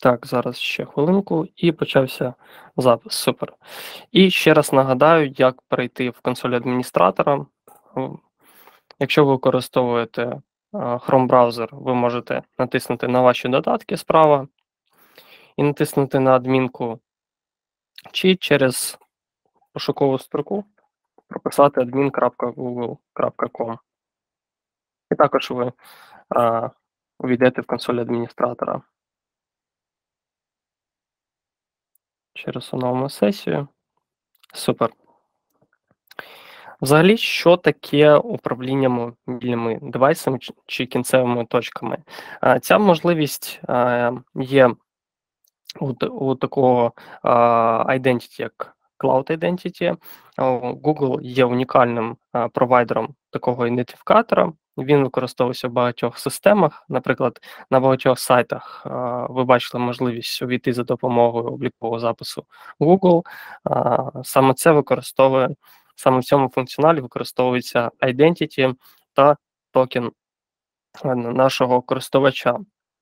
Так, зараз ще хвилинку і почався запис. Супер. І ще раз нагадаю, як перейти в консоль адміністратора. М, Якщо ви використовуєте Chrome браузер, ви можете натиснути на ваші додатки справа і натиснути на адмінку, чи через пошукову строку прописати admin.google.com. І також ви увійдете в консоль адміністратора. Через оновимо сесію. Супер. Взагалі, що таке управління мобільними девайсами чи кінцевими точками? Ця можливість є у такого identity, як Cloud Identity. Google є унікальним провайдером такого ідентифікатора. Він використовується в багатьох системах. Наприклад, на багатьох сайтах ви бачили можливість увійти за допомогою облікового запису Google. Саме це використовує, саме в цьому функціоналі використовується identity та токен нашого користувача.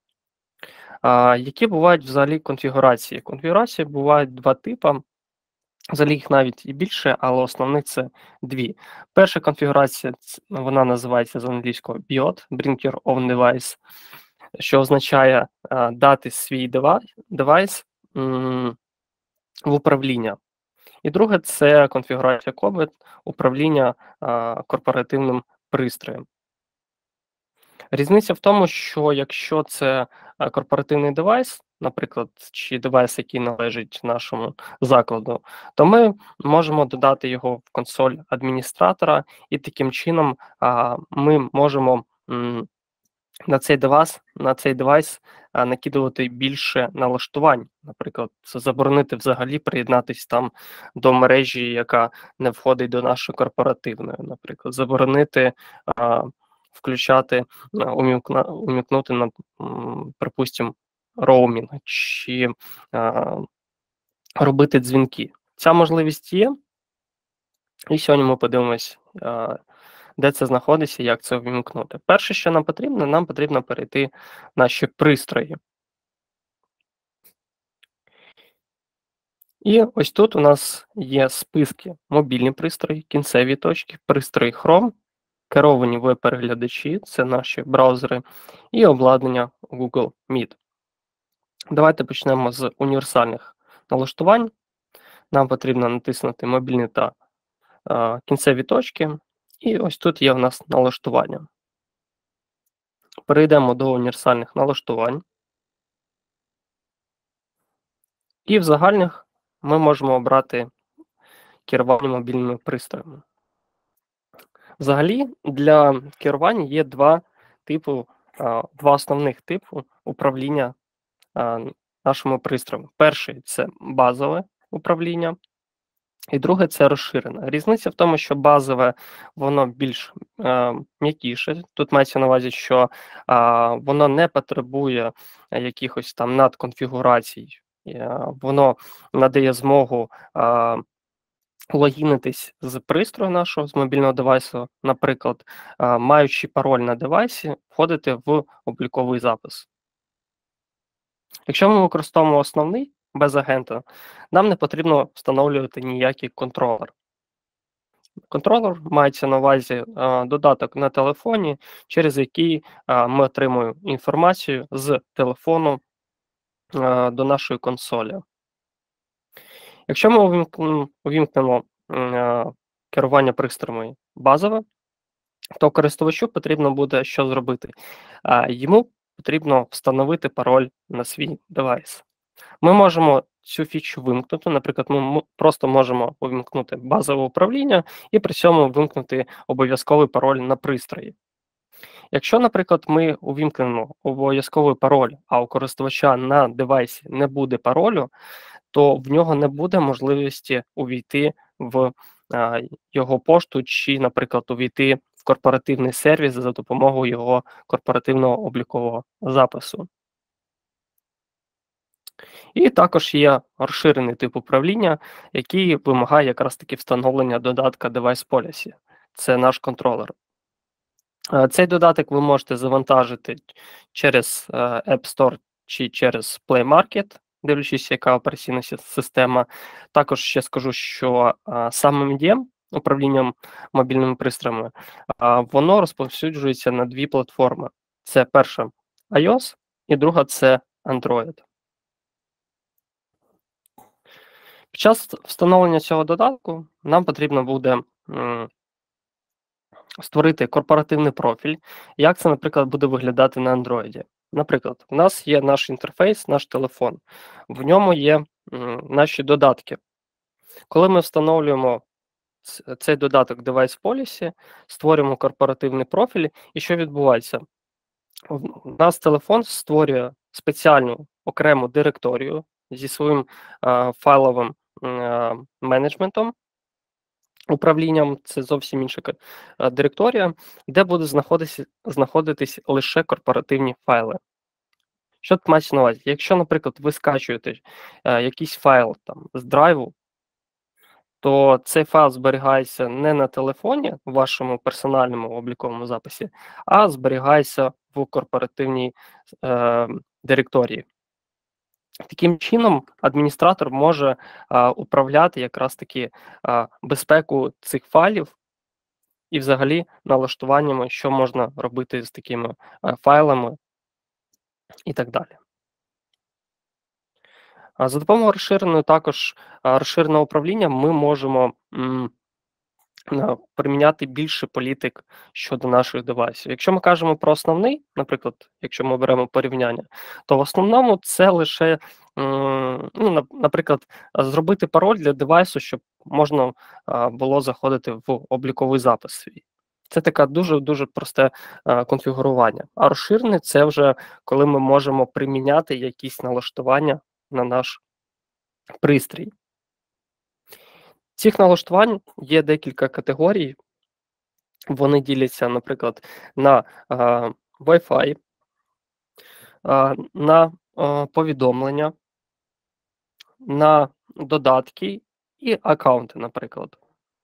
Які бувають взагалі конфігурації? Конфігурації бувають два типи. Взагалі їх навіть і більше, але основних це дві. Перша конфігурація, вона називається з англійського BIOD, Bring Your Own Device, що означає дати свій девайс в управління. І друге – це конфігурація COBIT, управління корпоративним пристроєм. Різниця в тому, що якщо це корпоративний девайс, наприклад, чи девайс, який належить нашому закладу, то ми можемо додати його в консоль адміністратора, і таким чином ми можемо на цей девайс накидувати більше налаштувань. Наприклад, заборонити взагалі приєднатися там до мережі, яка не входить до нашої корпоративної. Наприклад, заборонити включати, умікнути, припустимо, роумінг, чи робити дзвінки. Ця можливість є, і сьогодні ми подивимось, де це знаходиться, як це ввімкнути. Перше, що нам потрібно перейти в наші пристрої. І ось тут у нас є списки: мобільні пристрої, кінцеві точки, пристрої Chrome, керовані веб-переглядачі, це наші браузери, і обладнання Google Meet. Давайте почнемо з універсальних налаштувань. Нам потрібно натиснути мобільні та кінцеві точки, і ось тут є у нас налаштування. Перейдемо до універсальних налаштувань. І в загальних ми можемо обрати керування мобільними пристроями. Взагалі, для керування є два основних типи управління нашими пристроями. Перший – це базове управління, і друге – це розширене. Різниця в тому, що базове, воно більш м'якіше. Тут мається на увазі, що воно не потребує якихось там надконфігурацій. Воно надає змогу логінитись з пристрою нашого, з мобільного девайсу, наприклад, маючи пароль на девайсі, входити в обліковий запис. Якщо ми використовуємо основний, без агента, нам не потрібно встановлювати ніякий контролер. Контролер мається на увазі додаток на телефоні, через який ми отримуємо інформацію з телефону до нашої консолі. Якщо ми увімкнемо керування пристроями базове, то користувачу потрібно буде що зробити? Йому потрібно встановити пароль на свій девайс. Ми можемо цю фічу вимкнути, наприклад, ми просто можемо увімкнути базове управління і при цьому вимкнути обов'язковий пароль на пристрої. Якщо, наприклад, ми увімкнемо обов'язковий пароль, а у користувача на девайсі не буде паролю, то в нього не буде можливості увійти в його пошту чи, наприклад, увійти в корпоративний сервіс за допомогою його корпоративного облікового запису. І також є розширений тип управління, який вимагає якраз таки встановлення додатка Device Policy. Це наш контролер. Цей додаток ви можете завантажити через App Store чи через Play Market, дивлячись, яка операційна система. Також ще скажу, що сам MDM, управлінням мобільними пристроями, воно розповсюджується на дві платформи. Це перша iOS і друга це Android. Під час встановлення цього додатку нам потрібно буде створити корпоративний профіль. Як це, наприклад, буде виглядати на Android? Наприклад, у нас є наш інтерфейс, наш телефон. В ньому є наші додатки. Коли ми встановлюємо цей додаток Device Policy, створюємо корпоративний профіль, і що відбувається? У нас телефон створює спеціальну окрему директорію зі своїм файловим менеджментом, управлінням, це зовсім інша директорія, де буде знаходитись лише корпоративні файли. Що тут мається на увазі? Якщо, наприклад, ви скачуєте якийсь файл там, з драйву, то цей файл зберігається не на телефоні в вашому персональному обліковому записі, а зберігається в корпоративній директорії. Таким чином, адміністратор може управляти якраз таки безпеку цих файлів і взагалі налаштуваннями, що можна робити з такими файлами і так далі. За допомогою розширеного управління ми можемо приміняти більше політик щодо наших девайсів. Якщо ми кажемо про основний, наприклад, якщо ми беремо порівняння, то в основному це лише, наприклад, зробити пароль для девайсу, щоб можна було заходити в обліковий запис свій. Це таке дуже просте конфігурування. А розширений – це вже коли ми можемо приміняти якісь налаштування на наш пристрій. Цих налаштувань є декілька категорій. Вони діляться, наприклад, на Wi-Fi, на повідомлення, на додатки і аккаунти, наприклад.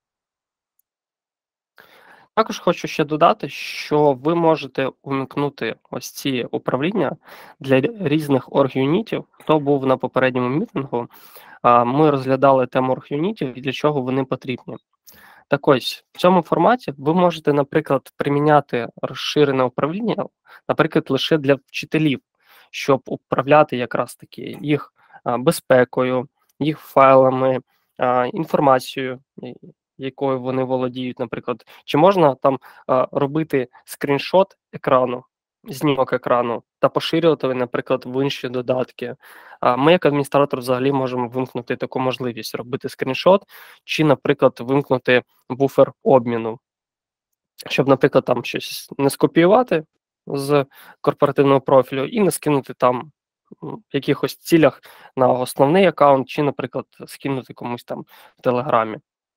Також хочу ще додати, що ви можете увімкнути ось ці управління для різних орг-юнітів. Хто був на попередньому мітингу, ми розглядали тему орг-юнітів і для чого вони потрібні. Так ось, в цьому форматі ви можете, наприклад, приміняти розширене управління, наприклад, лише для вчителів, щоб управляти якраз таки їх безпекою, їх файлами, інформацією, якою вони володіють, наприклад. Чи можна там робити скріншот екрану, знімок екрану та поширювати, наприклад, в інші додатки. Ми, як адміністратор, взагалі можемо вимкнути таку можливість робити скріншот, чи, наприклад, вимкнути буфер обміну, щоб, наприклад, там щось не скопіювати з корпоративного профілю і не скинути там в якихось цілях на основний аккаунт, чи, наприклад, скинути комусь там в Телеграмі.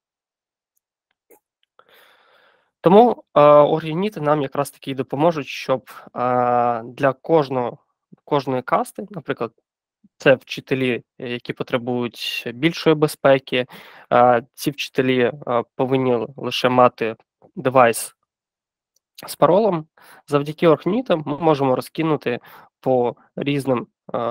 Тому орг-юніти нам якраз таки допоможуть, щоб для кожної касти, наприклад, це вчителі, які потребують більшої безпеки, ці вчителі повинні лише мати девайс з паролем. Завдяки орг-юнітам ми можемо розкинути по різним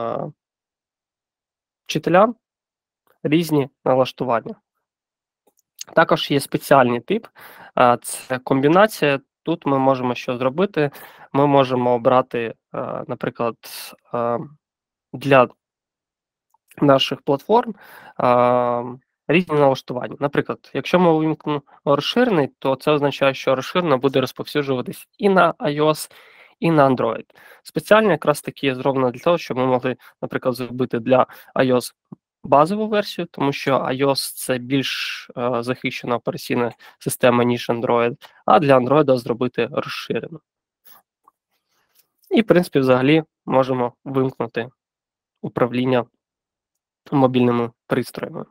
вчителям різні налаштування. Також є спеціальний тип, це комбінація. Тут ми можемо що зробити? Ми можемо обрати, наприклад, для наших платформ різні налаштування. Наприклад, якщо ми увімкнемо розширений, то це означає, що розширено буде розповсюджуватись і на iOS, і на Android. Спеціально якраз таки зроблено для того, щоб ми могли, наприклад, зробити для iOS базову версію, тому що iOS – це більш захищена операційна система, ніж Android, а для Android зробити розширену. І, в принципі, взагалі можемо вимкнути управління мобільними пристроями.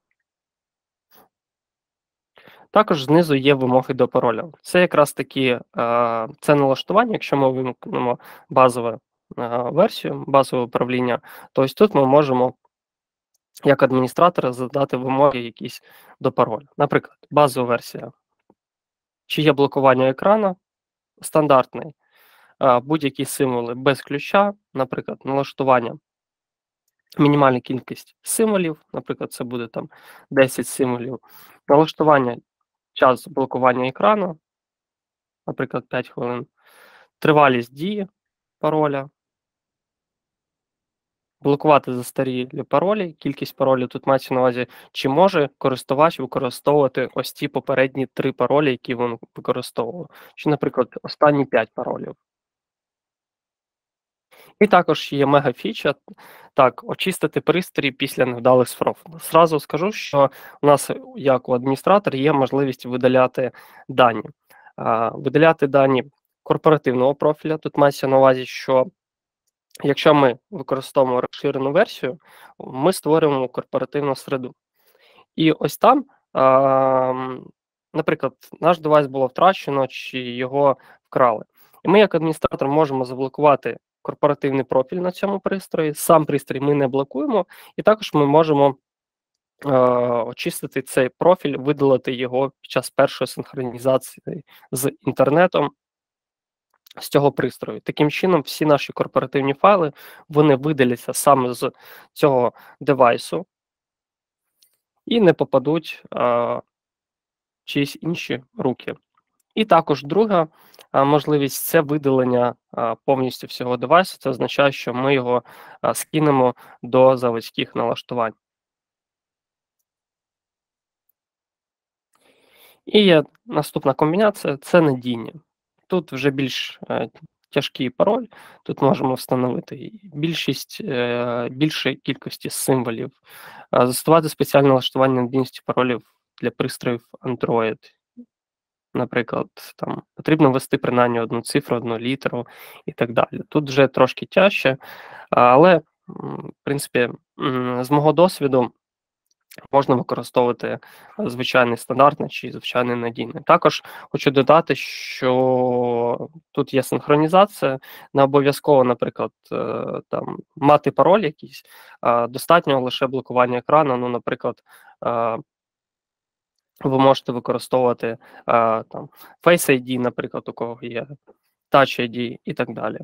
Також знизу є вимоги до пароля. Це якраз таки це налаштування, якщо ми вимкнемо базову версію, базове управління, то ось тут ми можемо як адміністратора задати вимоги якісь до паролю. Наприклад, базова версія. Чи є блокування екрану? Стандартний. будь-які символи без ключа, наприклад, налаштування, мінімальна кількість символів, наприклад, це буде там 10 символів, налаштування час блокування екрану, наприклад, 5 хвилин, тривалість дії пароля, блокувати застарілі паролі, кількість паролів тут мається на увазі, чи може користувач використовувати ось ті попередні 3 паролі, які він використовував, чи, наприклад, останні 5 паролів. І також є мегафіча, так, очистити пристрій після невдалих спроб. Зразу скажу, що у нас, як у адміністратора, є можливість видаляти дані. Видаляти дані корпоративного профіля. Тут мається на увазі, що якщо ми використовуємо розширену версію, ми створюємо корпоративну середу. І ось там, наприклад, наш девайс було втрачено чи його вкрали. І ми, як адміністратор, можемо заблокувати корпоративний профіль на цьому пристрої. Сам пристрій ми не блокуємо, і також ми можемо очистити цей профіль, видалити його під час першої синхронізації з інтернетом з цього пристрою. Таким чином, всі наші корпоративні файли, вони видаляться саме з цього девайсу і не попадуть в чиїсь інші руки. І також друга можливість – це видалення повністю всього девайсу. Це означає, що ми його скинемо до заводських налаштувань. І є наступна комбінація – це надійні. Тут вже більш тяжкий пароль, тут можемо встановити більшої кількості символів, застосувати спеціальне налаштування надійності паролів для пристроїв Android. Наприклад, там потрібно ввести принаймні одну цифру, одну літеру і так далі. Тут вже трошки тяжче, але, в принципі, з мого досвіду, можна використовувати звичайний стандартний чи звичайний надійний. Також хочу додати, що тут є синхронізація, не обов'язково, наприклад, там мати пароль якийсь, достатньо лише блокування екрану, ну, наприклад, ви можете використовувати там Face ID, наприклад, у кого є Touch ID і так далі.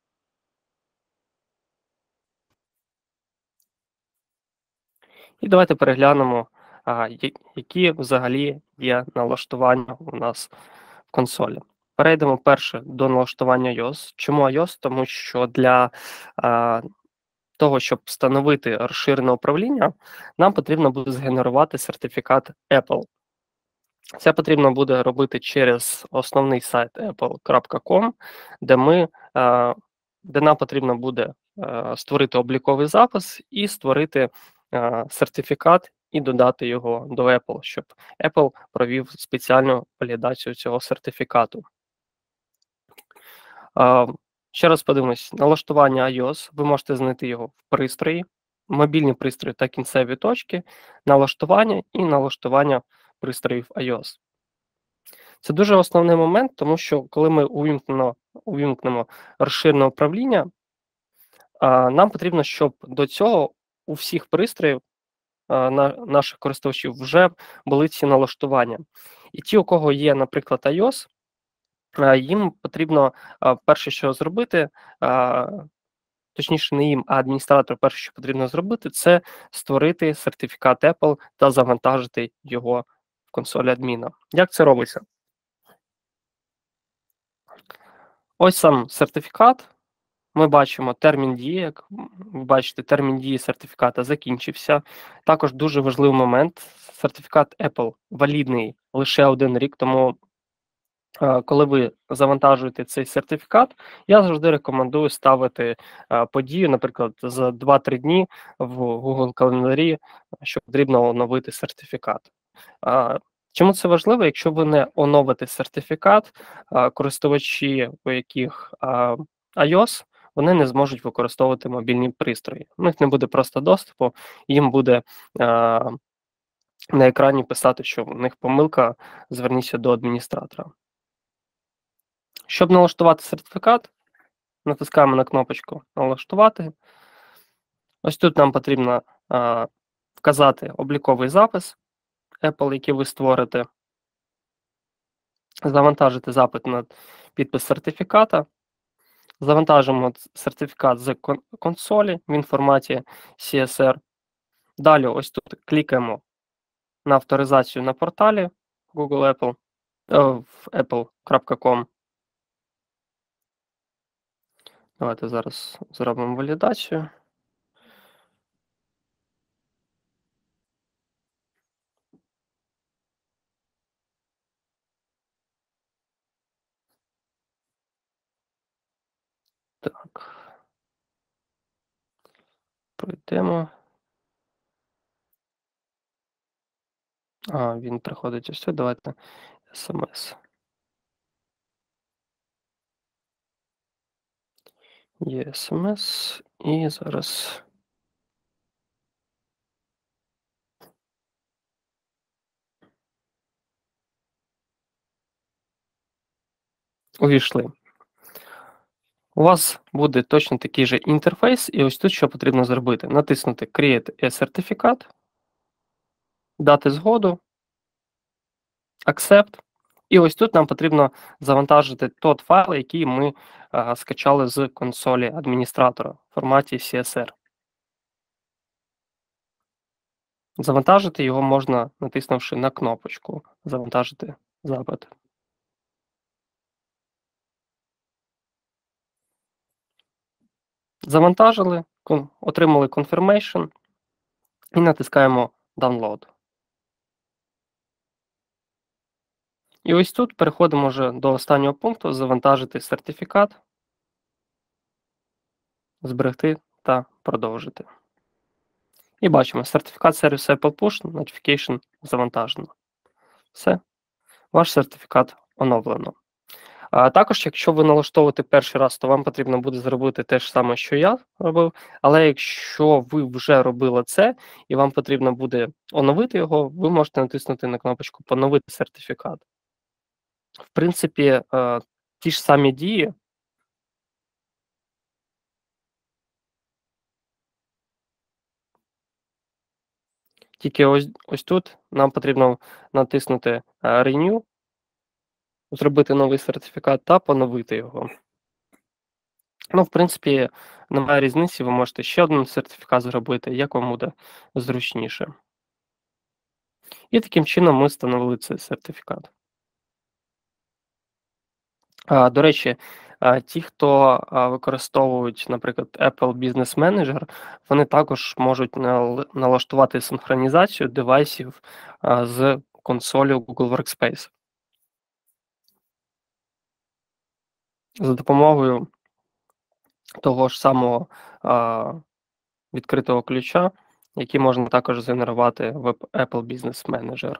І давайте переглянемо, які взагалі є налаштування у нас в консолі. Перейдемо перше до налаштування iOS. Чому iOS? Тому що для того, щоб встановити розширене управління, нам потрібно буде згенерувати сертифікат Apple. Це потрібно буде робити через основний сайт apple.com, де нам потрібно буде створити обліковий запис і створити сертифікат і додати його до Apple, щоб Apple провів спеціальну валідацію цього сертифікату. Ще раз подивимось, налаштування iOS, ви можете знайти його в пристрої, мобільні пристрої та кінцеві точки, налаштування і налаштування пристроїв iOS. Це дуже основний момент, тому що коли ми увімкнемо розширене управління, нам потрібно, щоб до цього у всіх пристроїв наших користувачів вже були ці налаштування. І ті, у кого є, наприклад, iOS, їм потрібно перше, що зробити, точніше не їм, а адміністратору перше, що потрібно зробити, це створити сертифікат Apple та завантажити його в консолі адміна. Як це робиться? Ось сам сертифікат. Ми бачимо термін дії, як ви бачите, термін дії сертифіката закінчився. Також дуже важливий момент. Сертифікат Apple валідний лише 1 рік, тому коли ви завантажуєте цей сертифікат, я завжди рекомендую ставити подію, наприклад, за 2-3 дні в Google календарі, що потрібно оновити сертифікат. Чому це важливо? Якщо ви не оновите сертифікат, користувачі, у яких iOS, вони не зможуть використовувати мобільні пристрої. У них не буде просто доступу, їм буде на екрані писати, що в них помилка, зверніться до адміністратора. Щоб налаштувати сертифікат, натискаємо на кнопочку «Налаштувати». Ось тут нам потрібно вказати обліковий запис Apple, який ви створите, завантажити запит на підпис сертифіката. Завантажимо сертифікат з консолі, він в форматі CSR. Далі ось тут клікаємо на авторизацію на порталі Google Apple, в apple.com. Давайте зараз зробимо валідацію. Так, пройдемо. Він приходить ось сюди. Давайте SMS. Є SMS. І зараз увійшли. У вас буде точно такий же інтерфейс, і ось тут що потрібно зробити: натиснути Create a Certificate, дати згоду, Accept. І ось тут нам потрібно завантажити той файл, який ми скачали з консолі адміністратора в форматі CSR. Завантажити його можна, натиснувши на кнопочку Завантажити запит. Завантажили, отримали confirmation і натискаємо Download. І ось тут переходимо вже до останнього пункту Завантажити сертифікат, зберегти та продовжити. І бачимо, сертифікат сервісу Apple Push Notification завантажено. Все, ваш сертифікат оновлено. Також, якщо ви налаштовуєте перший раз, то вам потрібно буде зробити те ж саме, що я робив. Але якщо ви вже робили це і вам потрібно буде оновити його, ви можете натиснути на кнопочку Поновити сертифікат. В принципі, ті ж самі дії. Тільки ось тут нам потрібно натиснути Renew, зробити новий сертифікат та поновити його. Ну, в принципі, немає різниці, ви можете ще один сертифікат зробити, як вам буде зручніше. І таким чином ми встановили цей сертифікат. До речі, ті, хто використовують, наприклад, Apple Business Manager, вони також можуть налаштувати синхронізацію девайсів з консолі Google Workspace. За допомогою того ж самого відкритого ключа, який можна також згенерувати в Apple Business Manager.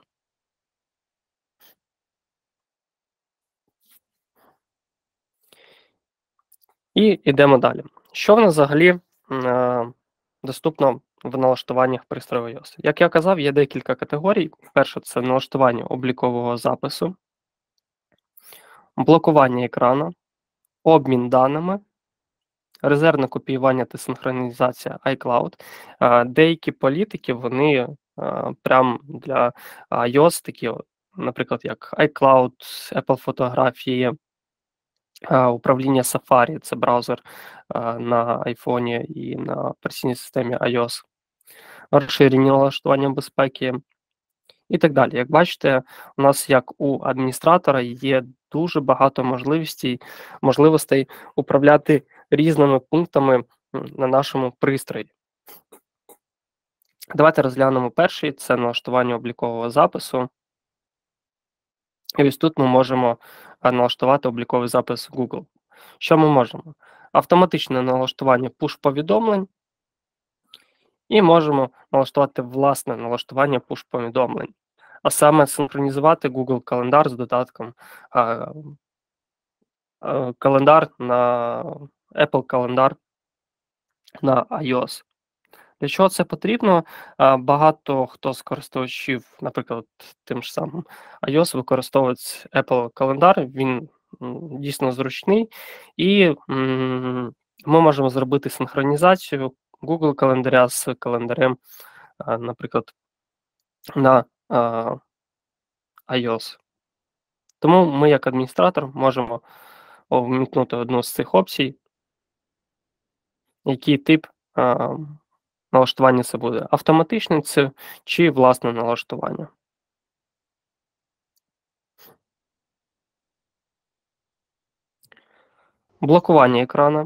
І йдемо далі. Що в нас взагалі доступно в налаштуваннях пристрою iOS? Як я казав, є декілька категорій. Перше – це налаштування облікового запису, блокування екрану, обмін даними, резервне копіювання та синхронізація iCloud. Деякі політики, вони прям для iOS такі, наприклад, як iCloud, Apple фотографії, управління Safari – це браузер на iPhone і на операційній системі iOS, розширені налаштування безпеки і так далі. Як бачите, у нас, як у адміністратора, є дуже багато можливостей управляти різними пунктами на нашому пристрої. Давайте розглянемо перший – це налаштування облікового запису. І ось тут ми можемо налаштувати обліковий запис Google. Що ми можемо? Автоматичне налаштування push-повідомлень. І можемо налаштувати власне налаштування push-повідомлень. А саме синхронізувати Google календар з додатком календар на Apple календар на iOS. Для чого це потрібно? Багато хто з користувачів, наприклад, тим ж самим iOS, використовують Apple календар, він дійсно зручний, і ми можемо зробити синхронізацію Google календаря з календарем, наприклад, на iOS. Тому ми, як адміністратор, можемо вмікнути одну з цих опцій який тип налаштування це буде: автоматичне це чи власне налаштування. Блокування екрана,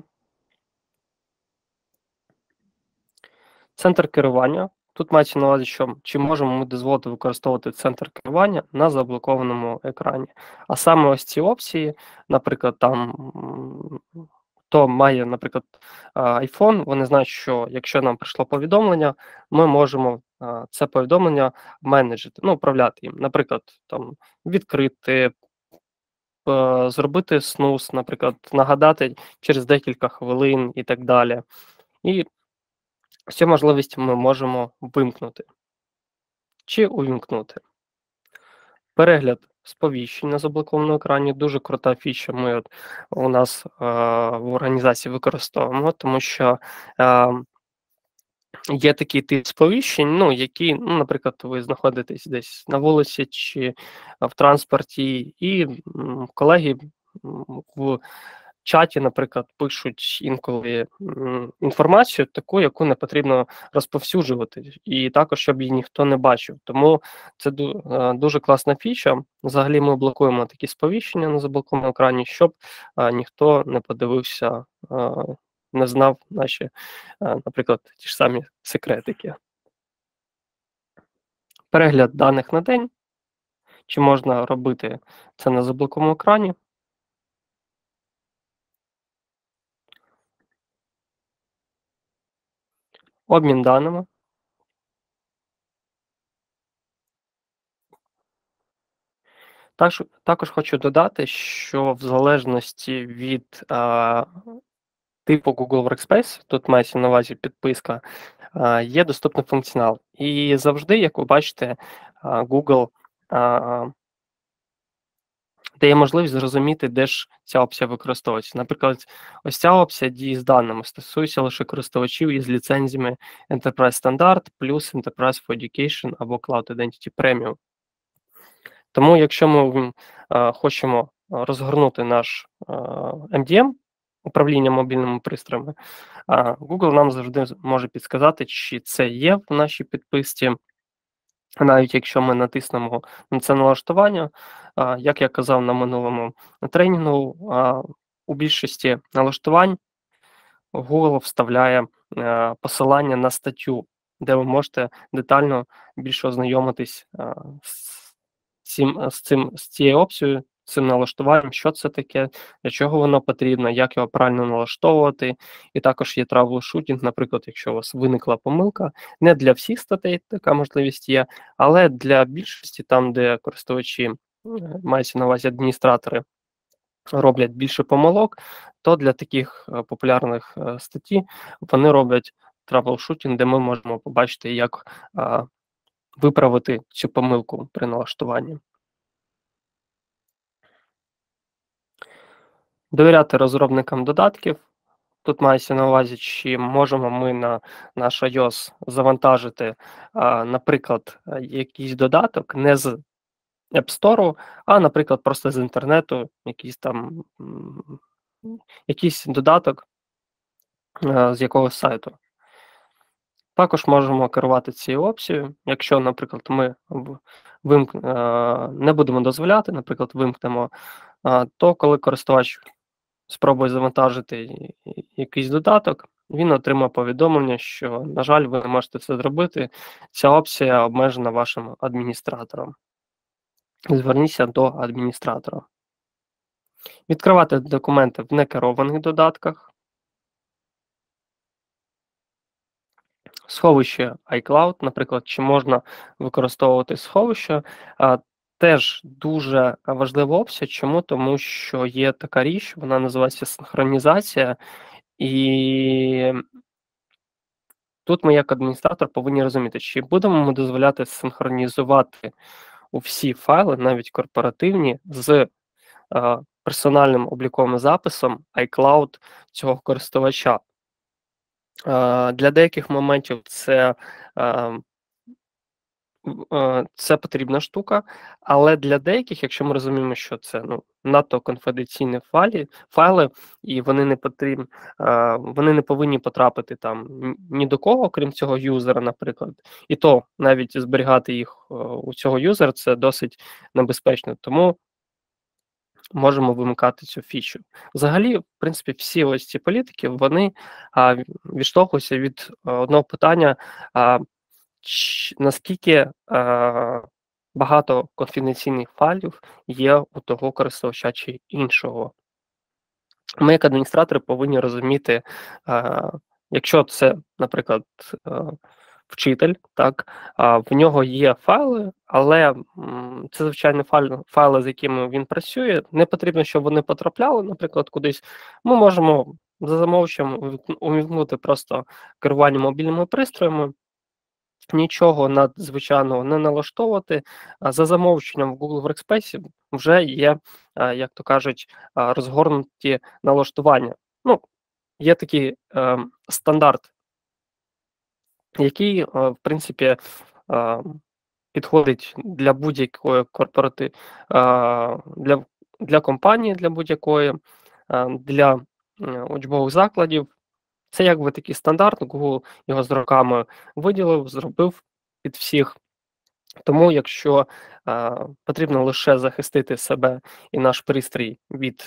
центр керування. Тут мається на увазі, що чи можемо ми дозволити використовувати центр керування на заблокованому екрані. А саме ось ці опції, наприклад, там хто має, наприклад, iPhone, вони знають, що якщо нам прийшло повідомлення, ми можемо це повідомлення менеджити, ну, управляти їм. Наприклад, там відкрити, зробити снус, наприклад, нагадати через декілька хвилин і так далі. І цю можливість ми можемо вимкнути чи увімкнути. Перегляд сповіщень на заблокованому екрані дуже крута фіча. Ми у нас в організації використовуємо, тому що є такий тип сповіщень, ну, які, ну, наприклад, ви знаходитесь десь на вулиці чи в транспорті, і колеги в чаті, наприклад, пишуть інколи інформацію таку, яку не потрібно розповсюджувати, і також, щоб її ніхто не бачив. Тому це дуже класна фіча. Взагалі ми блокуємо такі сповіщення на заблокованому екрані, щоб ніхто не подивився, не знав наші, наприклад, ті ж самі секретики. Перегляд даних на день. Чи можна робити це на заблокованому екрані? Обмін даними. Також хочу додати, що в залежності від типу Google Workspace, тут мається на увазі підписка, є доступний функціонал. І завжди, як ви бачите, Google дає можливість зрозуміти, де ж ця опція використовується. Наприклад, ось ця опція дії з даними стосується лише користувачів із ліцензіями Enterprise Standard плюс Enterprise for Education або Cloud Identity Premium. Тому, якщо ми хочемо розгорнути наш MDM, управління мобільними пристроями, Google нам завжди може підсказати, чи це є в нашій підписці. Навіть якщо ми натиснемо на це налаштування, як я казав на минулому тренінгу, у більшості налаштувань Google вставляє посилання на статтю, де ви можете детально більше ознайомитись з цією опцією, цим налаштуванням, що це таке, для чого воно потрібно, як його правильно налаштовувати. І також є траблшутінг, наприклад, якщо у вас виникла помилка, не для всіх статей така можливість є, але для більшості, там, де користувачі, мається на увазі адміністратори, роблять більше помилок, то для таких популярних статті вони роблять траблшутінг, де ми можемо побачити, як виправити цю помилку при налаштуванні. Довіряти розробникам додатків. Тут мається на увазі, чи можемо ми на наш iOS завантажити, наприклад, якийсь додаток не з App Store, а, наприклад, просто з інтернету, якийсь додаток з якогось сайту. Також можемо керувати цією опцією. Якщо, наприклад, ми не будемо дозволяти, наприклад, вимкнемо, то коли користувач спробує завантажити якийсь додаток, він отримає повідомлення, що, на жаль, ви не можете це зробити, ця опція обмежена вашим адміністратором. Зверніться до адміністратора. Відкривати документи в некерованих додатках. Сховище iCloud, наприклад, чи можна використовувати сховище, теж дуже важлива опція. Чому? Тому що є така річ, вона називається синхронізація, і тут ми як адміністратор повинні розуміти, чи будемо ми дозволяти синхронізувати всі файли, навіть корпоративні, з персональним обліковим записом iCloud цього користувача. Для деяких моментів це це потрібна штука, але для деяких, якщо ми розуміємо, що це, надто конфіденційні файли, і вони не повинні потрапити там ні до кого, крім цього юзера, наприклад. І то навіть зберігати їх у цього юзера це досить небезпечно. Тому можемо вимикати цю фічу. Взагалі, в принципі, всі ось ці політики, вони відштовхуються від одного питання, наскільки багато конфіденційних файлів є у того користувача чи іншого. Ми, як адміністратори, повинні розуміти, якщо це, наприклад, вчитель, так, в нього є файли, але це звичайні файли, з якими він працює. Не потрібно, щоб вони потрапляли, наприклад, кудись. Ми можемо за замовченням увімкнути просто керування мобільними пристроями, нічого надзвичайного не налаштовувати. За замовченням в Google Workspace вже є, як то кажуть, розгорнуті налаштування. Є такий стандарт, який, в принципі, підходить для будь-якої для компанії, для будь-якої, для учбових закладів. Це якби такий стандарт, Google його з роками виділив, зробив під всіх. Тому якщо потрібно лише захистити себе і наш пристрій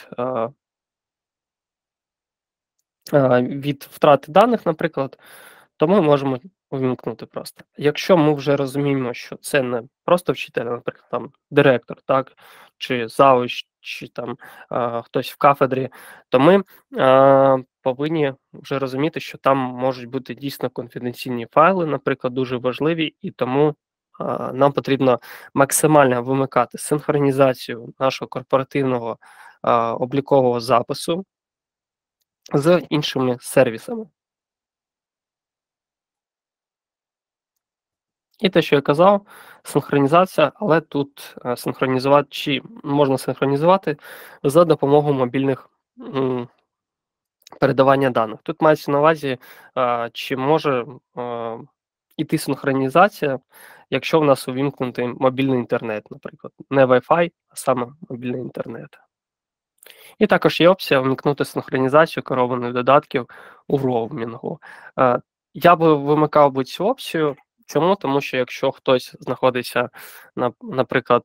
від втрати даних, наприклад, то ми можемо увімкнути просто. Якщо ми вже розуміємо, що це не просто вчитель, а, наприклад, там директор, так, чи завуч, чи там хтось в кафедрі, то ми повинні вже розуміти, що там можуть бути дійсно конфіденційні файли, наприклад, дуже важливі, і тому нам потрібно максимально вимикати синхронізацію нашого корпоративного облікового запису з іншими сервісами. І те, що я казав, синхронізація, але тут можна синхронізувати за допомогою мобільних передавання даних. Тут мається на увазі, чи може іти синхронізація, якщо в нас увімкнутий мобільний інтернет, наприклад, не Wi-Fi, а саме мобільний інтернет. І також є опція вмикнути синхронізацію керованих додатків у роумінгу. Я би вимикав цю опцію. Чому? Тому що якщо хтось знаходиться, наприклад,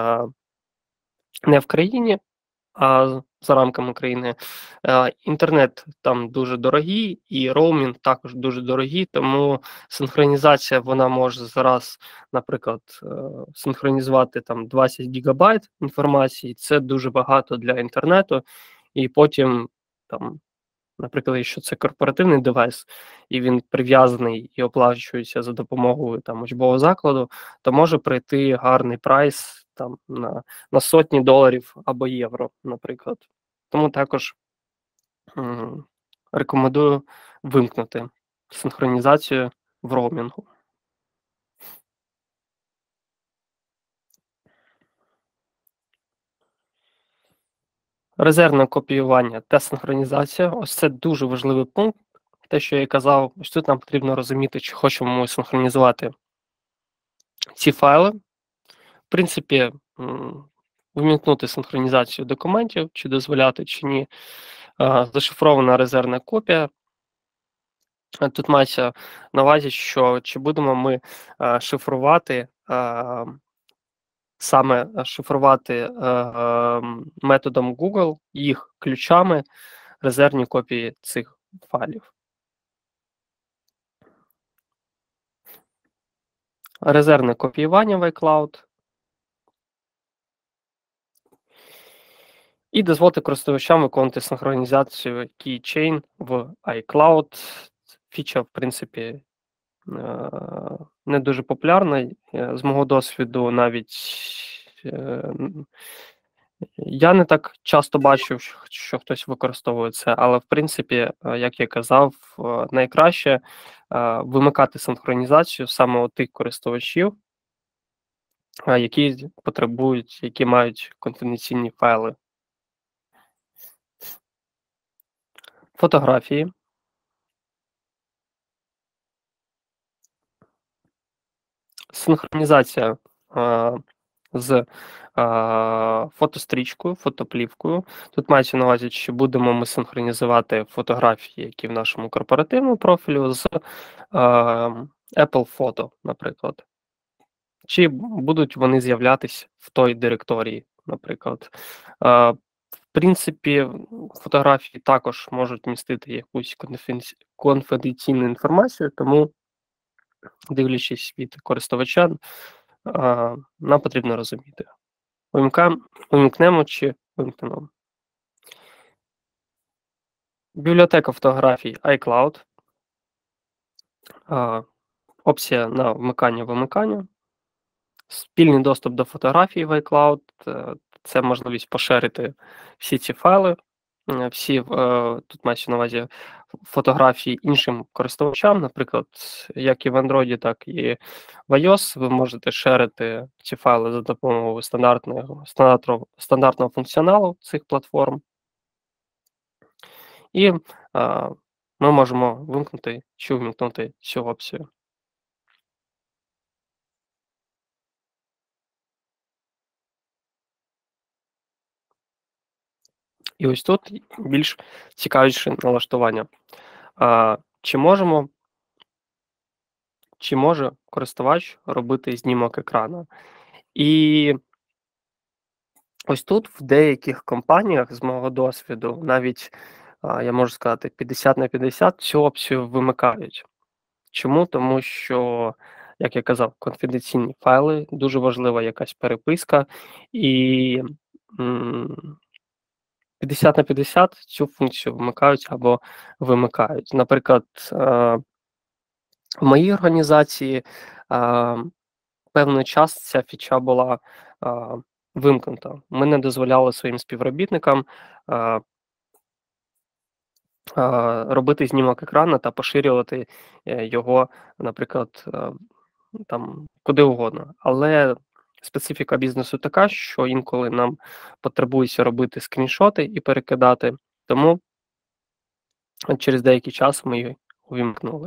не в країні, а за рамками країни, інтернет там дуже дорогий, і роумінг також дуже дорогий, тому синхронізація, вона може зараз, наприклад, синхронізувати там 20 гігабайт інформації, це дуже багато для інтернету, і потім там, наприклад, якщо це корпоративний девайс, і він прив'язаний і оплачується за допомогою там учбового закладу, то може прийти гарний прайс там на сотні доларів або євро, наприклад. Тому також рекомендую вимкнути синхронізацію в роумінгу. Резервне копіювання та синхронізація. Ось це дуже важливий пункт. Те, що я і казав, ось тут нам потрібно розуміти, чи хочемо ми синхронізувати ці файли. В принципі, вмікнути синхронізацію документів, чи дозволяти, чи ні. Зашифрована резервна копія. Тут мається на увазі, що чи будемо ми шифрувати, методом Google їх ключами резервні копії цих файлів. Резервне копіювання в iCloud. І дозволити користувачам виконувати синхронізацію keychain в iCloud. Фіча, в принципі, не дуже популярна. З мого досвіду навіть я не так часто бачив, що хтось використовує це, але, в принципі, як я казав, найкраще вимикати синхронізацію саме у тих користувачів, які мають конфіденційні файли. Фотографії. Синхронізація з фотострічкою, фотоплівкою. Тут мається на увазі, чи будемо ми синхронізувати фотографії, які в нашому корпоративному профілю, з Apple Photo, наприклад. Чи будуть вони з'являтись в той директорії, наприклад. В принципі, фотографії також можуть містити якусь конфіденційну інформацію, тому, дивлячись від користувача, нам потрібно розуміти, вимкнемо чи вимкнемо. Бібліотека фотографій iCloud, опція на вмикання-вимикання, спільний доступ до фотографій в iCloud, це можливість поширити всі ці файли, тут мається на увазі фотографії іншим користувачам, наприклад, як і в Android, так і в iOS. Ви можете шерити ці файли за допомогою стандартного функціоналу цих платформ. І ми можемо вимкнути чи вимкнути цю опцію. І ось тут більш цікавіше налаштування. Чи може користувач робити знімок екрану? І ось тут в деяких компаніях, з мого досвіду, навіть, я можу сказати, 50/50 цю опцію вимикають. Чому? Тому що, як я казав, конфіденційні файли, дуже важлива якась переписка, і 50/50 цю функцію вмикають або вимикають. Наприклад, в моїй організації певний час ця фіча була вимкнута. Ми не дозволяли своїм співробітникам робити знімок екрану та поширювати його, наприклад, там куди угодно. Але специфіка бізнесу така, що інколи нам потребується робити скріншоти і перекидати, тому через деякий час ми її увімкнули.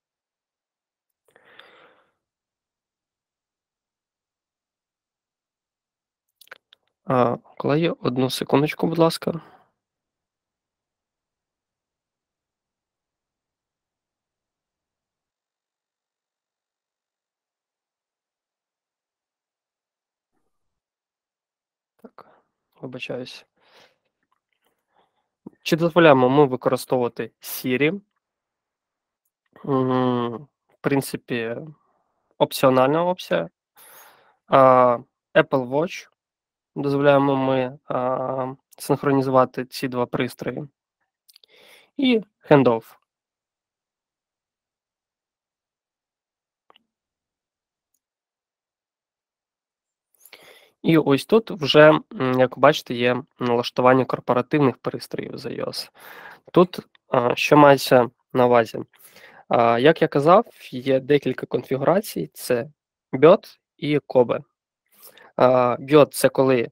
Колеги, одну секундочку, будь ласка. Так, вибачаюсь. Чи дозволяємо ми використовувати Siri? В принципі, опціональна опція. Apple Watch. Дозволяємо ми синхронізувати ці два пристрої. І handoff. І ось тут вже, як ви бачите, є налаштування корпоративних пристроїв з iOS. Тут що мається на увазі? Як я казав, є декілька конфігурацій: це BIOD і COBE. BIOD – це коли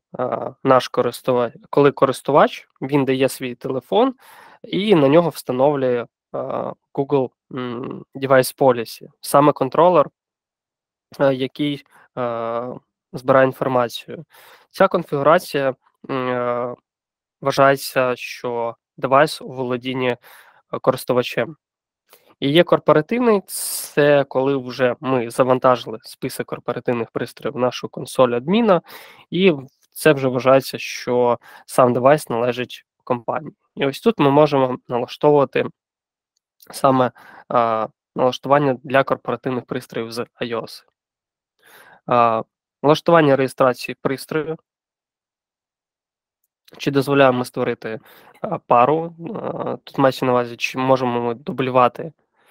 користувач він дає свій телефон і на нього встановлює Google Device Policy, саме контролер, який збирає інформацію. Ця конфігурація вважається, що девайс у володінні користувачем. І є корпоративний – це коли вже ми завантажили список корпоративних пристроїв в нашу консоль адміна, і це вже вважається, що сам девайс належить компанії. І ось тут ми можемо налаштовувати саме налаштування для корпоративних пристроїв з iOS. Налаштування реєстрації пристрою. Чи дозволяємо ми створити пару? Тут мається на увазі, чи можемо ми дублювати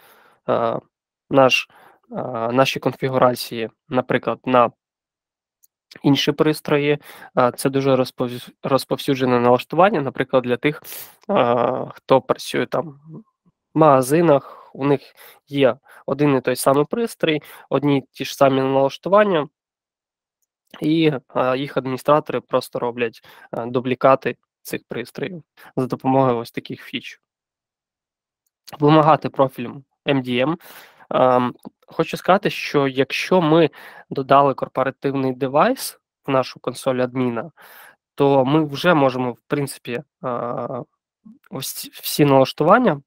наші конфігурації, наприклад, на інші пристрої. Це дуже розповсюджене налаштування, наприклад, для тих, хто працює там в магазинах, у них є один і той самий пристрій, одні й ті ж самі налаштування, і їх адміністратори просто роблять дублікати цих пристроїв за допомогою ось таких фіч. Вимагати профілем MDM. Хочу сказати, що якщо ми додали корпоративний девайс в нашу консоль адміна, то ми вже можемо, в принципі, ось всі налаштування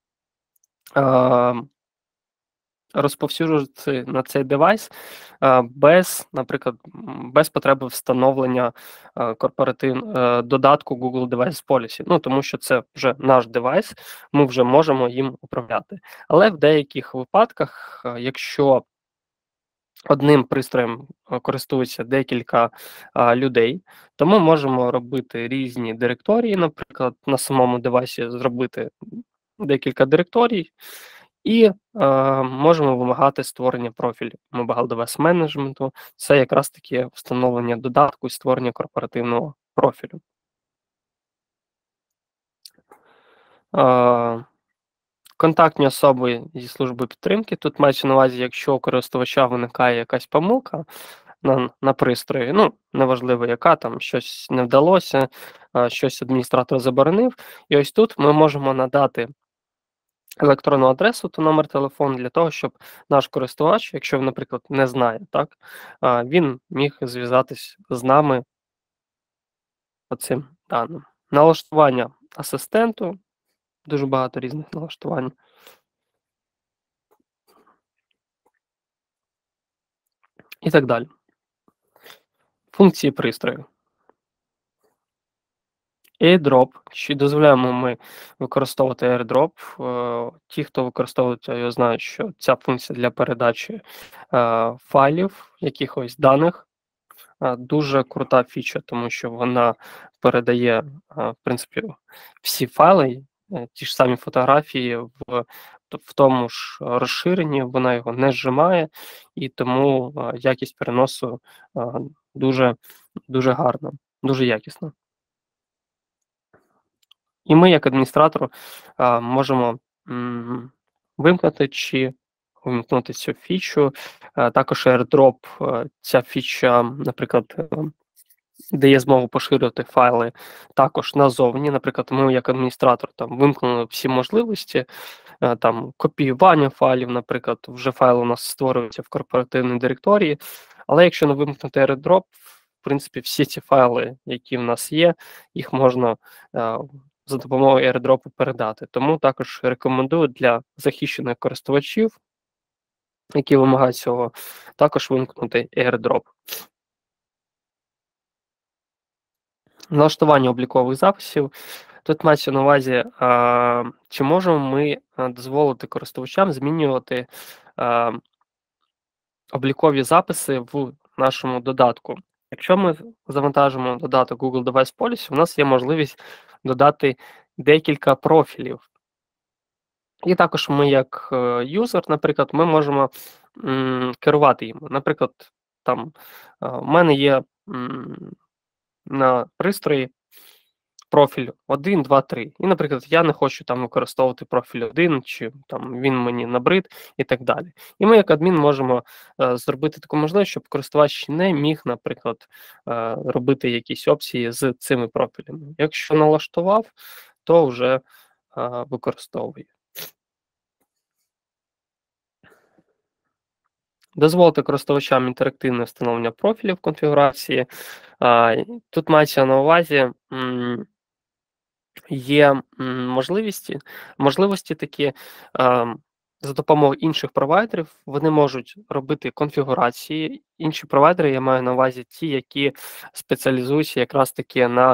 а, розповсюджувати на цей девайс, без, наприклад, без потреби встановлення додатку Google Device Policy. Ну, тому що це вже наш девайс, ми вже можемо їм управляти. Але в деяких випадках, якщо одним пристроєм користуються декілька людей, то ми можемо робити різні директорії, наприклад, на самому девайсі зробити декілька директорій, і можемо вимагати створення профілю Mobile Device Management. Це якраз таки встановлення додатку і створення корпоративного профілю. Контактні особи зі служби підтримки. Тут мається на увазі, якщо у користувача виникає якась помилка на пристрої, ну, неважливо яка, там щось не вдалося, щось адміністратор заборонив. І ось тут ми можемо надати електронну адресу та номер телефону для того, щоб наш користувач, якщо він, наприклад, не знає, так, він міг зв'язатись з нами по цим даним. Налаштування асистенту, дуже багато різних налаштувань. І так далі. Функції пристрою. AirDrop. Чи дозволяємо ми використовувати AirDrop? Ті, хто використовують його, знають, що ця функція для передачі файлів, якихось даних, дуже крута фіча, тому що вона передає, в принципі, всі файли, ті ж самі фотографії в тому ж розширенні, вона його не зжимає, і тому якість переносу дуже, дуже гарна, дуже якісна. І ми, як адміністратор, можемо вимкнути чи вимкнути цю фічу. Також AirDrop, ця фіча, наприклад, дає змогу поширювати файли також назовні. Наприклад, ми, як адміністратор, там вимкнули всі можливості, там копіювання файлів, наприклад, вже файли у нас створюються в корпоративній директорії. Але якщо не вимкнути AirDrop, в принципі, всі ці файли, які в нас є, їх можна за допомогою AirDrop передати. Тому також рекомендую для захищених користувачів, які вимагають цього, також вимкнути AirDrop. Налаштування облікових записів. Тут мається на увазі, чи можемо ми дозволити користувачам змінювати облікові записи в нашому додатку. Якщо ми завантажимо додаток Google Device Policy, у нас є можливість додати декілька профілів. І також ми, як юзер, наприклад, ми можемо керувати їм. Наприклад, там у мене є на пристрої профіль 1, 2, 3. І, наприклад, я не хочу там використовувати профіль 1, чи там він мені набрид і так далі. І ми, як адмін, можемо зробити таку можливість, щоб користувач не міг, наприклад, робити якісь опції з цими профілями. Якщо налаштував, то вже використовує. Дозволити користувачам інтерактивне встановлення профілів в конфігурації. Тут мається на увазі, є можливості такі, за допомогою інших провайдерів вони можуть робити конфігурації. Інші провайдери, я маю на увазі ті, які спеціалізуються якраз таки на,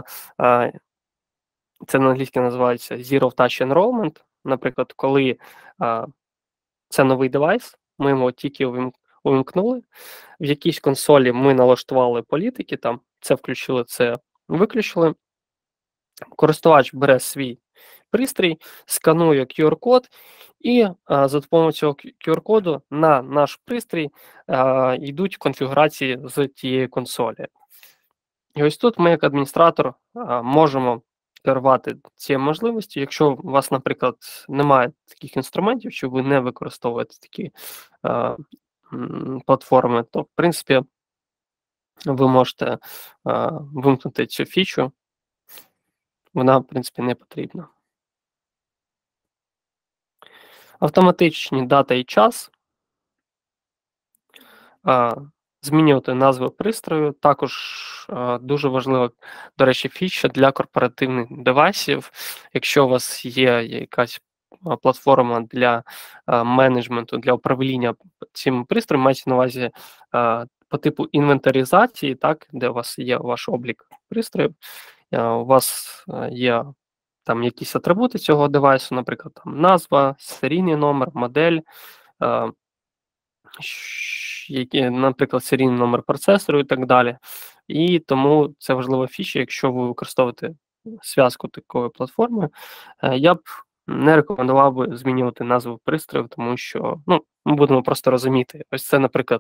це на англійській називається Zero Touch Enrollment. Наприклад, коли це новий девайс, ми його тільки увімкнули, в якійсь консолі ми налаштували політики, там це включили, це виключили. Користувач бере свій пристрій, сканує QR-код, і за допомогою цього QR-коду на наш пристрій йдуть конфігурації з тієї консолі. І ось тут ми, як адміністратор, можемо керувати цією можливістю. Якщо у вас, наприклад, немає таких інструментів, чи ви не використовуєте такі платформи, то, в принципі, ви можете вимкнути цю фічу. Вона, в принципі, не потрібна. Автоматичні дата і час. а, змінювати назви пристрою. Також, дуже важлива, до речі, фіча для корпоративних девайсів. Якщо у вас є якась, платформа для, менеджменту, для управління цим пристроєм, мається на увазі, по типу інвентаризації, так, де у вас є ваш облік пристроїв, у вас, є там якісь атрибути цього девайсу, наприклад, там назва, серійний номер, модель, е, які, наприклад, серійний номер процесору і так далі. І тому це важлива фіча, якщо ви використовуєте зв'язку такої платформи, я б не рекомендував би змінювати назву пристрою, тому що, ну, ми будемо просто розуміти. Ось це, наприклад,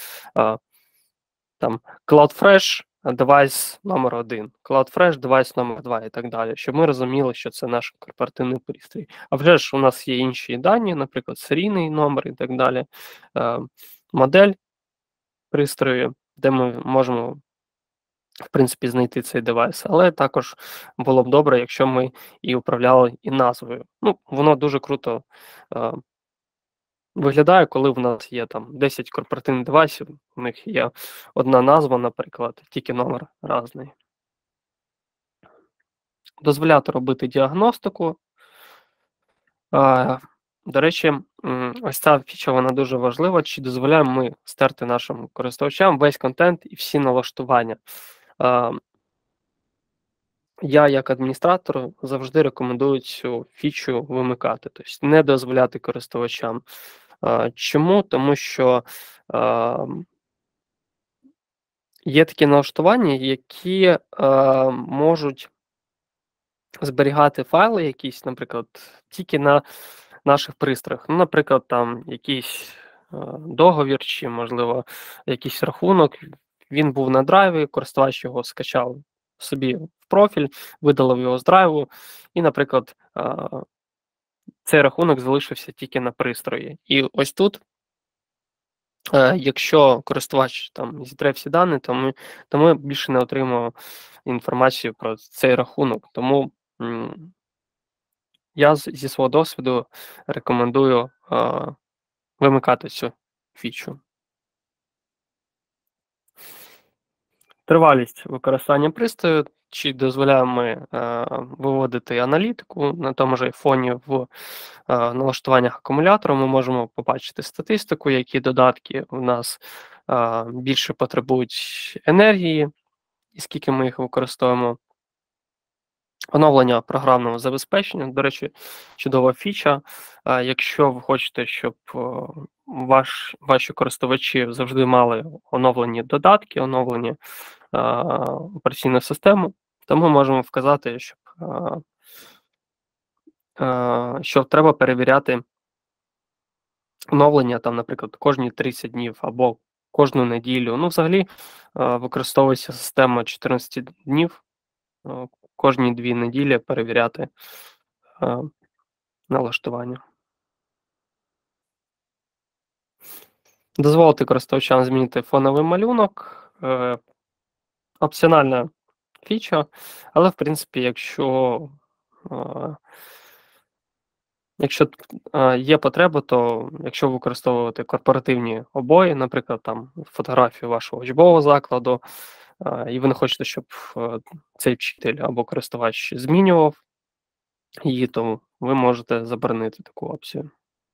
там CloudFresh девайс номер 1, CloudFresh девайс номер 2 і так далі, щоб ми розуміли, що це наш корпоративний пристрій. А вже ж у нас є інші дані, наприклад, серійний номер і так далі, модель пристрою, де ми можемо, в принципі, знайти цей девайс. Але також було б добре, якщо ми і управляли і назвою. Ну, воно дуже круто виглядає, коли в нас є там 10 корпоративних девайсів, у них є одна назва, наприклад, тільки номер різний. Дозволяти робити діагностику. До речі, ось ця фіча, вона дуже важлива. Чи дозволяємо ми стерти нашим користувачам весь контент і всі налаштування? Я, як адміністратор, завжди рекомендую цю фічу вимикати, тобто не дозволяти користувачам. Чому? Тому що є такі налаштування, які можуть зберігати файли якісь, наприклад, тільки на наших пристроях. Ну, наприклад, там якийсь договір чи, можливо, якийсь рахунок. Він був на драйві, користувач його скачав собі в профіль, видалив його з драйву, і, наприклад, цей рахунок залишився тільки на пристрої. І ось тут, якщо користувач там зітре всі дані, то ми більше не отримаємо інформацію про цей рахунок. Тому я зі свого досвіду рекомендую вимикати цю фічу. Тривалість використання пристрою, чи дозволяємо ми виводити аналітику на тому ж айфоні в налаштуваннях акумулятора. Ми можемо побачити статистику, які додатки у нас більше потребують енергії, і скільки ми їх використовуємо. Оновлення програмного забезпечення, до речі, чудова фіча. Якщо ви хочете, щоб ваші користувачі завжди мали оновлені додатки, оновлені операційну систему, то ми можемо вказати, що треба перевіряти оновлення, там, наприклад, кожні 30 днів або кожну неділю. Ну, взагалі, використовується система 14 днів, кожні 2 неділі перевіряти налаштування. Дозволити користувачам змінити фоновий малюнок. Опціональна фіча, але, в принципі, якщо є потреба, то якщо використовувати корпоративні обої, наприклад, там фотографію вашого учбового закладу, і ви не хочете, щоб цей вчитель або користувач змінював її, то ви можете заборонити таку опцію.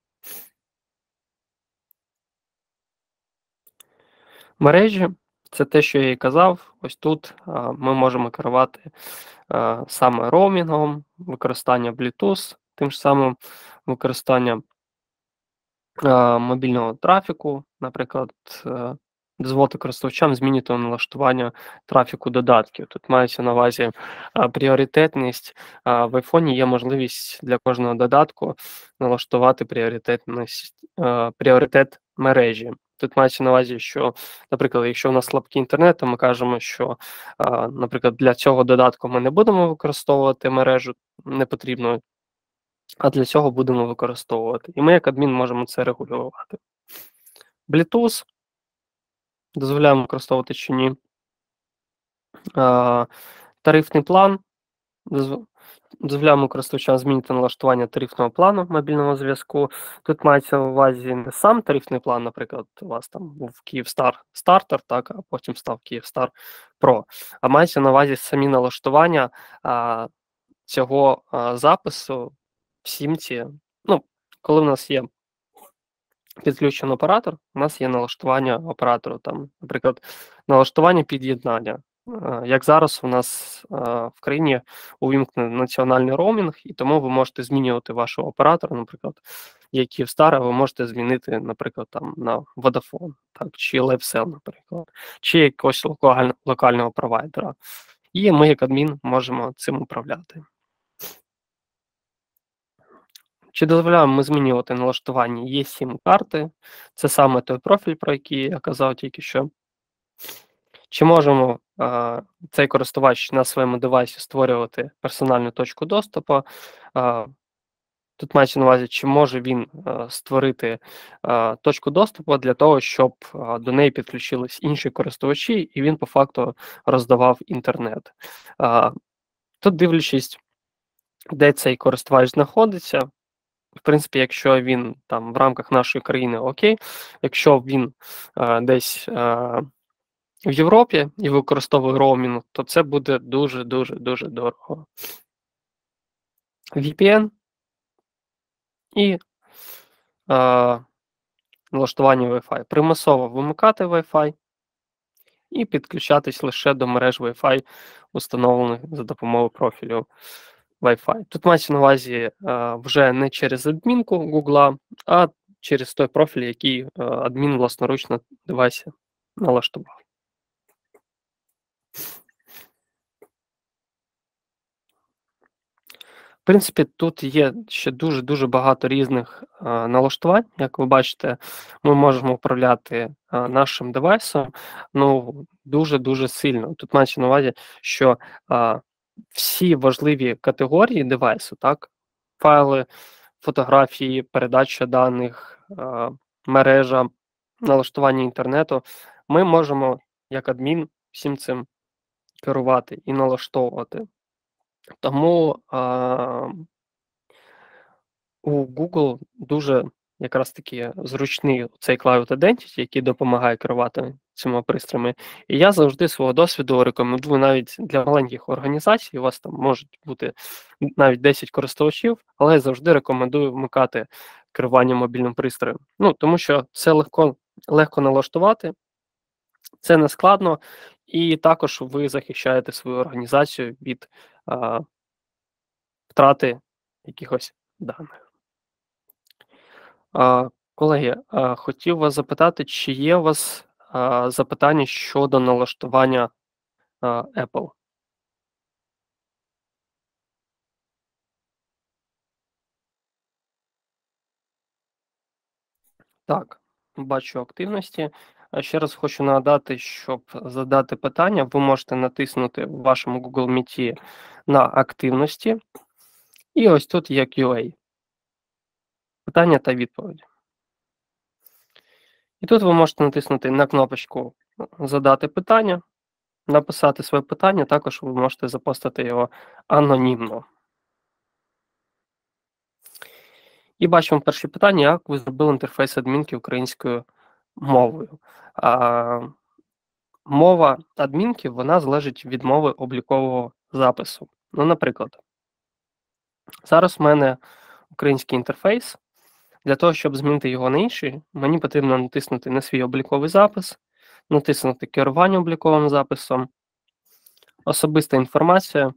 Мережі це те, що я і казав. Ось тут ми можемо керувати саме роумінгом, використання Bluetooth, тим ж самим використання мобільного трафіку, наприклад, дозволити користувачам змінити налаштування трафіку додатків. Тут мається на увазі пріоритетність. В айфоні є можливість для кожного додатку налаштувати пріоритет мережі. Тут мається на увазі, що, наприклад, якщо у нас слабкий інтернет, то ми кажемо, що, наприклад, для цього додатку ми не будемо використовувати мережу непотрібну, а для цього будемо використовувати. І ми, як адмін, можемо це регулювати. Bluetooth дозволяємо використовувати чи ні. Тарифний план. Дозволяємо користувачам змінити налаштування тарифного плану мобільного зв'язку. Тут мається на увазі не сам тарифний план, наприклад, у вас там був Київстар Стартер, так, а потім став Київстар Про. А мається на увазі самі налаштування цього запису в сімці. Ну, коли в нас є підключений оператор, у нас є налаштування оператору, там, наприклад, налаштування під'єднання. Як зараз у нас в країні увімкнений національний роумінг, і тому ви можете змінювати вашого оператора, наприклад, є Київстар, ви можете змінити, наприклад, там на Vodafone, так, чи LiveCell, наприклад, чи якогось локального провайдера. І ми, як адмін, можемо цим управляти. Чи дозволяємо ми змінювати налаштування eSIM карти? Це саме той профіль, про який я казав тільки що. Чи можемо цей користувач на своєму девайсі створювати персональну точку доступу? Тут мається на увазі, чи може він створити точку доступу для того, щоб до неї підключились інші користувачі, і він по факту роздавав інтернет. Тут, дивлячись, де цей користувач знаходиться, в принципі, якщо він там в рамках нашої країни, окей. Якщо він десь в Європі і використовує роумінг, то це буде дуже дорого. VPN і налаштування Wi-Fi. Примусово вимикати Wi-Fi і підключатись лише до мереж Wi-Fi, установлених за допомогою профілю Wi-Fi. Тут мається на увазі вже не через адмінку Google, а через той профіль, який адмін власноруч на девайсі налаштував. В принципі, тут є ще дуже багато різних налаштувань. Як ви бачите, ми можемо управляти нашим девайсом дуже сильно. Тут мається на увазі, що всі важливі категорії девайсу, так, файли, фотографії, передача даних, мережа, налаштування інтернету, ми можемо, як адмін, всім цим керувати і налаштовувати. Тому у Google дуже якраз таки зручний цей Cloud Identity, який допомагає керувати цими пристроями. І я завжди свого досвіду рекомендую навіть для маленьких організацій, у вас там можуть бути навіть 10 користувачів, але я завжди рекомендую вмикати керування мобільним пристроєм. Тому що це легко налаштувати, це не складно, і також ви захищаєте свою організацію від втрати якихось даних. Колеги, хотів вас запитати, чи є у вас запитання щодо налаштування Apple? Так, бачу активності. Ще раз хочу нагадати, щоб задати питання, ви можете натиснути в вашому Google Meet на активності. І ось тут є QA. Питання та відповіді. І тут ви можете натиснути на кнопочку «Задати питання», написати своє питання, також ви можете запостити його анонімно. І бачимо перше питання, як ви зробили інтерфейс адмінки українською мовою. Мова адмінки, вона залежить від мови облікового запису. Наприклад, зараз в мене український інтерфейс. Для того, щоб змінити його на інший, мені потрібно натиснути на свій обліковий запис, натиснути керування обліковим записом, особиста інформація,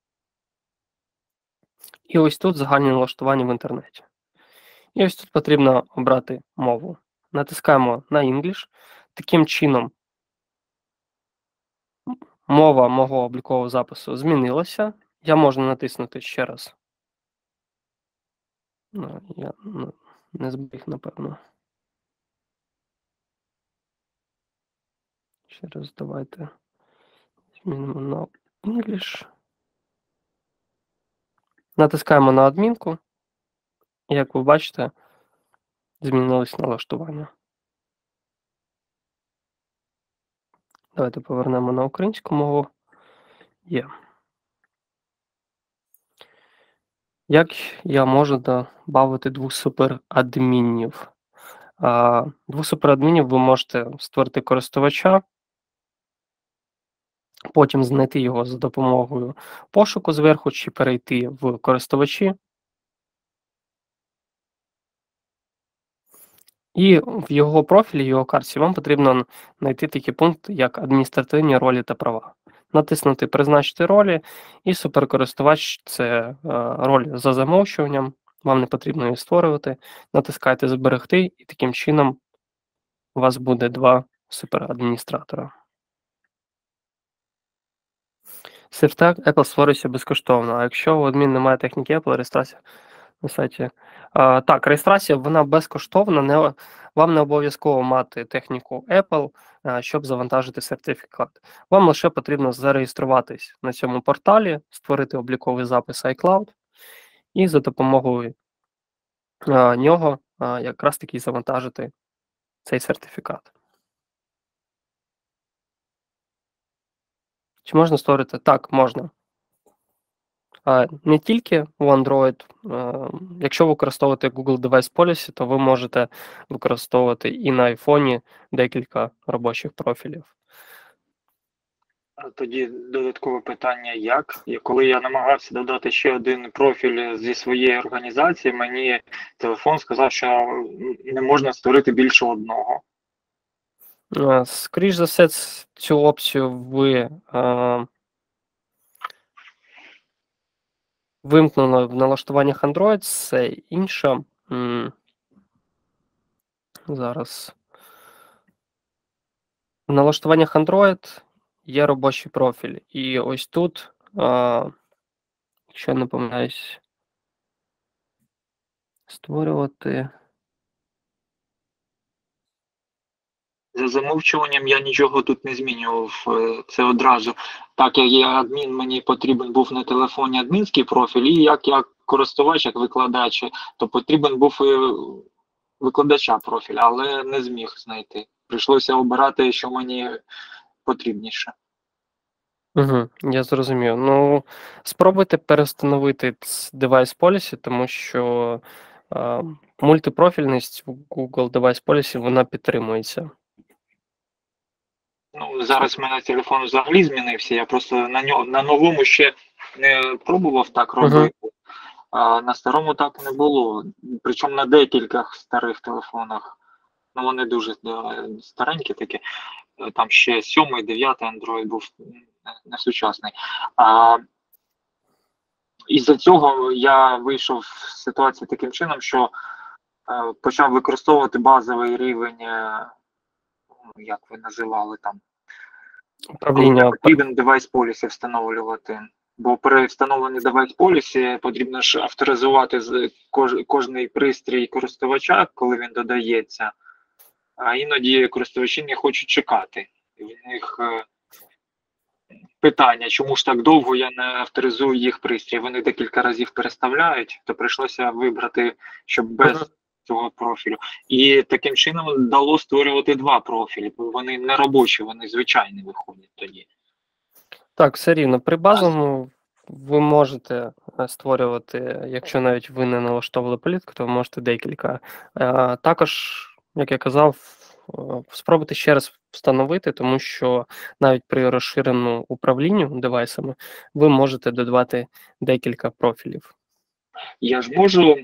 і ось тут загальні налаштування в інтернеті. І ось тут потрібно обрати мову. Натискаємо на English. Таким чином, мова мого облікового запису змінилася. Я можу натиснути ще раз. Я не збіг, напевно. Ще раз давайте змінимо на English. Натискаємо на адмінку. І, як ви бачите, змінилось налаштування. Давайте повернемо на українську мову. Є. Як я можу додати двох суперадмінів? Двох суперадмінів ви можете створити користувача, потім знайти його за допомогою пошуку зверху чи перейти в користувачі. І в його профілі, його картці вам потрібно знайти такий пункт, як адміністративні ролі та права. Натиснути Призначити ролі, і суперкористувач це роль за замовчуванням, вам не потрібно її створювати. Натискаєте Зберегти, і таким чином у вас буде два суперадміністратора. Сертак Apple створюється безкоштовно, а якщо у адмін немає техніки Apple, реєстрація на сайті. Так, реєстрація вона безкоштовна, вам не обов'язково мати техніку Apple, щоб завантажити сертифікат. Вам лише потрібно зареєструватись на цьому порталі, створити обліковий запис iCloud і за допомогою нього якраз таки завантажити цей сертифікат. Чи можна створити? Так, можна. Не тільки у Android. Якщо ви використовуєте Google Device Policy, то ви можете використовувати і на iPhone декілька робочих профілів. Тоді додаткове питання, як? Коли я намагався додати ще один профіль зі своєї організації, мені телефон сказав, що не можна створити більше одного. Скоріш за все, цю опцію ви вимкнули в налаштуваннях Android, це інша. Зараз. В налаштуваннях Android є робочий профіль. І ось тут, якщо я не помиляюсь, створювати. За замовчуванням я нічого тут не змінював, це одразу. Так як я адмін, мені потрібен був на телефоні адмінський профіль, і як я користувач, як викладач, то потрібен був викладача профіль, але не зміг знайти. Прийшлося обирати, що мені потрібніше. Угу, я зрозумів. Ну, спробуйте перестановити Device Policy, тому що мультипрофільність в Google Device Policy, вона підтримується. Ну, зараз в мене телефон взагалі змінився, я просто на новому ще не пробував так робити, а на старому так не було. Причому на декількох старих телефонах. Ну, вони дуже старенькі такі. Там ще 7-й, 9-й Android був не сучасний. Із-за цього я вийшов з ситуації таким чином, що почав використовувати базовий рівень, як ви називали там, Управління. потрібен Device Policy встановлювати. Бо при встановленні Device Policy потрібно ж авторизувати кожний пристрій користувача, коли він додається. А іноді користувачі не хочуть чекати. В них питання, чому ж так довго я не авторизую їх пристрій. Вони декілька разів переставляють, то прийшлося вибрати, щоб без цього профілю. І таким чином дало створювати два профілі, бо вони не робочі, вони звичайні виходять тоді. Так, все рівно. При базовому ви можете створювати, якщо навіть ви не налаштовували політику, то ви можете декілька. Також, як я казав, спробуйте ще раз встановити, тому що навіть при розширеному управлінню девайсами ви додавати декілька профілів. Я ж можу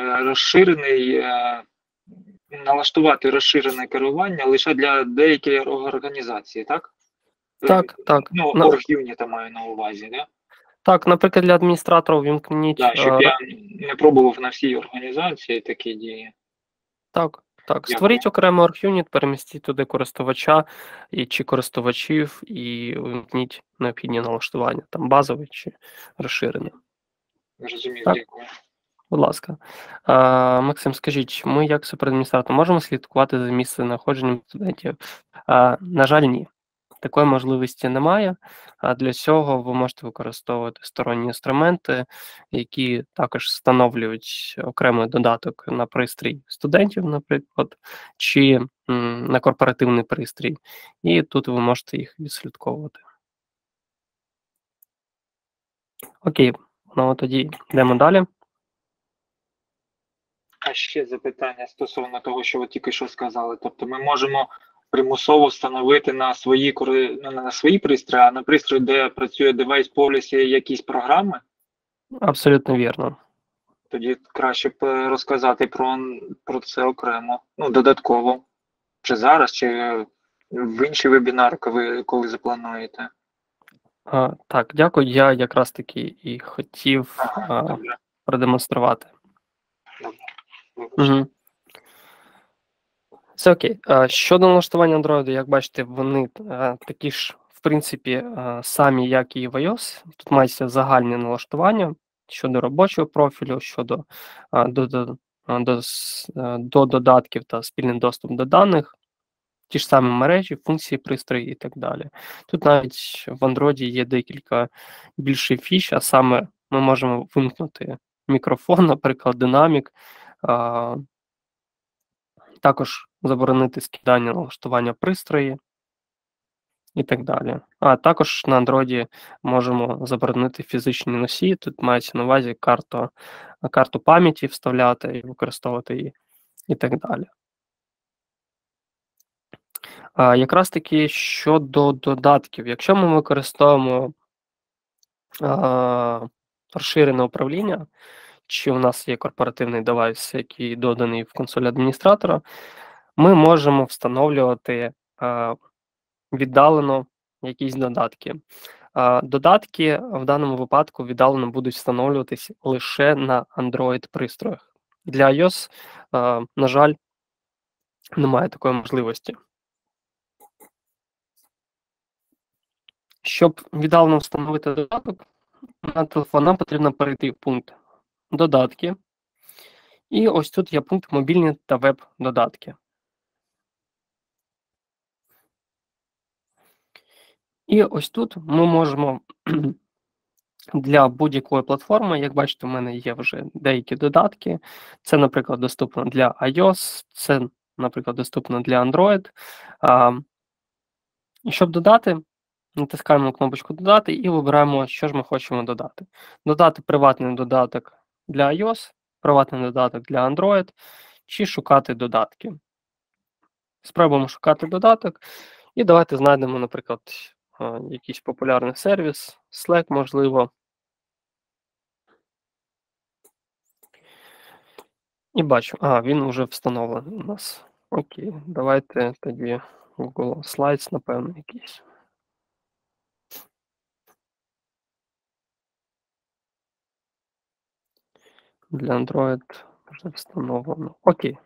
налаштувати розширене керування лише для деяких організацій, так? Так. Ну, орг-юніта маю на увазі, да? Так, наприклад, для адміністратора вімкніть. Так, щоб я не пробував на всій організації такі дії. Так. Створіть окремий орг-юніт, перемістіть туди користувача чи користувачів і вимкніть необхідні налаштування, там базовий чи розширений. Розумію, дякую. Будь ласка. Максим, скажіть, ми як суперадміністратор можемо слідкувати за місцезнаходженням студентів? На жаль, ні. Такої можливості немає, а для цього ви можете використовувати сторонні інструменти, які також встановлюють окремий додаток на пристрій студентів, наприклад, чи на корпоративний пристрій, і тут ви можете їх відслідковувати. Окей, ну тоді йдемо далі. А ще запитання стосовно того, що ви тільки що сказали. Тобто ми можемо примусово встановити на свої ну, не на свої пристрої, а на пристрої, де працює девайс policy, якісь програми. Абсолютно вірно. Тоді краще б розказати про це окремо, ну, додатково. Чи зараз, чи в інший вебінар, коли заплануєте. Так, дякую. Я якраз таки і хотів Добре. продемонструвати. Добре. Угу. Це окей. Щодо налаштування Android, як бачите, вони такі ж, в принципі, самі, як і в iOS. Тут мається загальне налаштування щодо робочого профілю, щодо до додатків та спільний доступ до даних, ті ж самі мережі, функції пристрої і так далі. Тут навіть в Android є декілька більших фіч, а саме ми можемо вимкнути мікрофон, наприклад, динамік, також заборонити скидання налаштування пристрої і так далі. А також на Android можемо заборонити фізичні носії. Тут мається на увазі карту пам'яті вставляти і використовувати її і так далі. Якраз таки щодо додатків. Якщо ми використовуємо розширене управління, чи у нас є корпоративний девайс, який доданий в консоль адміністратора, ми можемо встановлювати віддалено якісь додатки. Додатки в даному випадку віддалено будуть встановлюватись лише на Android-пристроях. Для iOS, на жаль, немає такої можливості. Щоб віддалено встановити додаток на телефон, нам потрібно перейти в пункт «Додатки». І ось тут є пункт «Мобільні та веб-додатки». І ось тут ми можемо для будь-якої платформи, як бачите, у мене є вже деякі додатки. Це, наприклад, доступно для iOS, це, наприклад, доступно для Android. І щоб додати, натискаємо кнопочку «Додати» і вибираємо, що ж ми хочемо додати. Додати приватний додаток для iOS, приватний додаток для Android, чи шукати додатки. Спробуємо шукати додаток, і давайте знайдемо, наприклад, якийсь популярний сервіс, Slack, можливо. І бачу, він вже встановлений у нас. Окей, давайте тоді Google Slides, напевно, якийсь. Для Android вже встановлено. Окей.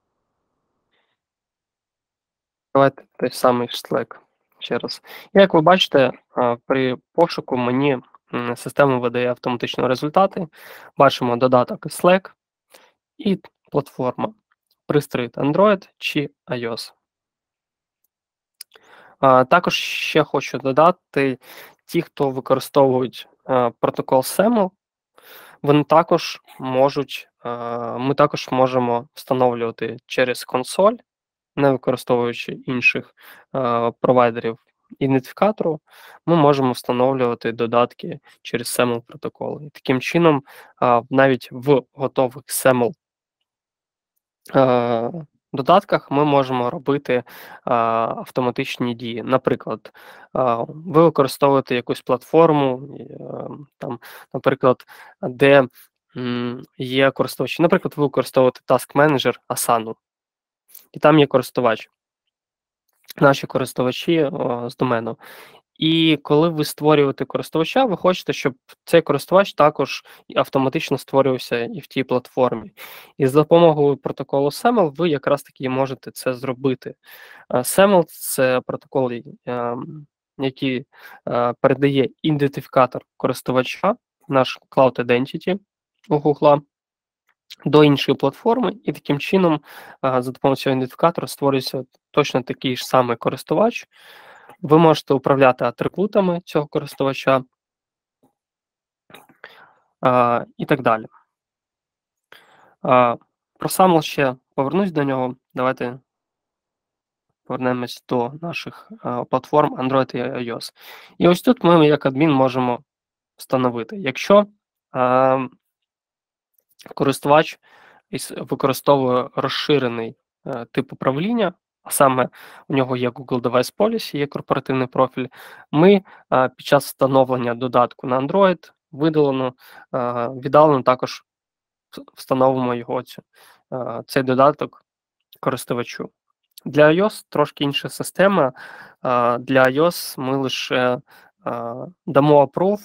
Давайте той самий Slack ще раз. Як ви бачите, при пошуку мені система видає автоматично результати. Бачимо додаток Slack і платформа. Пристрій Android чи iOS. Також ще хочу додати, ті, хто використовують протокол SAML, вони також можуть, ми також можемо встановлювати через консоль, не використовуючи інших провайдерів ідентифікатору, ми можемо встановлювати додатки через SAML протоколи. І таким чином, навіть в готових SAML додатках ми можемо робити автоматичні дії. Наприклад, ви використовуєте якусь платформу, там, наприклад, де є користувачі. Наприклад, ви використовуєте Task Manager Asana, і там є користувач, наші користувачі з домену. І коли ви створюєте користувача, ви хочете, щоб цей користувач також автоматично створювався і в тій платформі. І з допомогою протоколу SAML ви якраз таки можете це зробити. SAML – це протокол, який передає ідентифікатор користувача, наш Cloud Identity у Google, до іншої платформи, і таким чином за допомогою цього ідентифікатора створюється точно такий ж самий користувач. Ви можете управляти атрибутами цього користувача і так далі. Про SAML ще повернусь до нього. Давайте повернемось до наших платформ Android і iOS. І ось тут ми, як адмін, можемо встановити. Якщо користувач використовує розширений тип управління, а саме у нього є Google Device Policy, є корпоративний профіль, ми під час встановлення додатку на Android віддалено також встановимо цей додаток користувачу. Для iOS трошки інша система. Для iOS ми лише дамо approve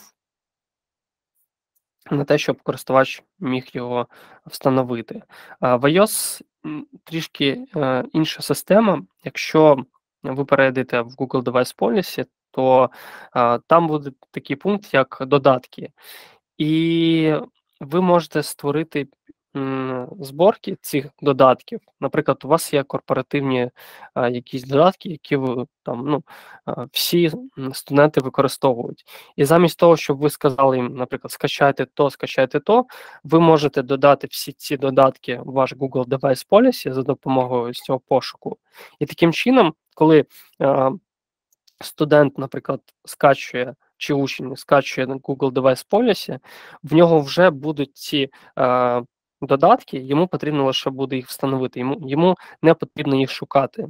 на те, щоб користувач міг його встановити. В iOS трішки інша система. Якщо ви перейдете в Google Device Policy, то там буде такий пункт, як додатки. І ви можете створити зборки цих додатків. Наприклад, у вас є корпоративні якісь додатки, які ви всі студенти використовують. І замість того, щоб ви сказали їм, наприклад, скачайте то, ви можете додати всі ці додатки в ваш Google Device Policy за допомогою цього пошуку. І таким чином, коли студент, наприклад, скачує чи учень скачує на Google Device Policy, в нього вже будуть ці додатки, йому потрібно лише буде їх встановити, йому не потрібно їх шукати.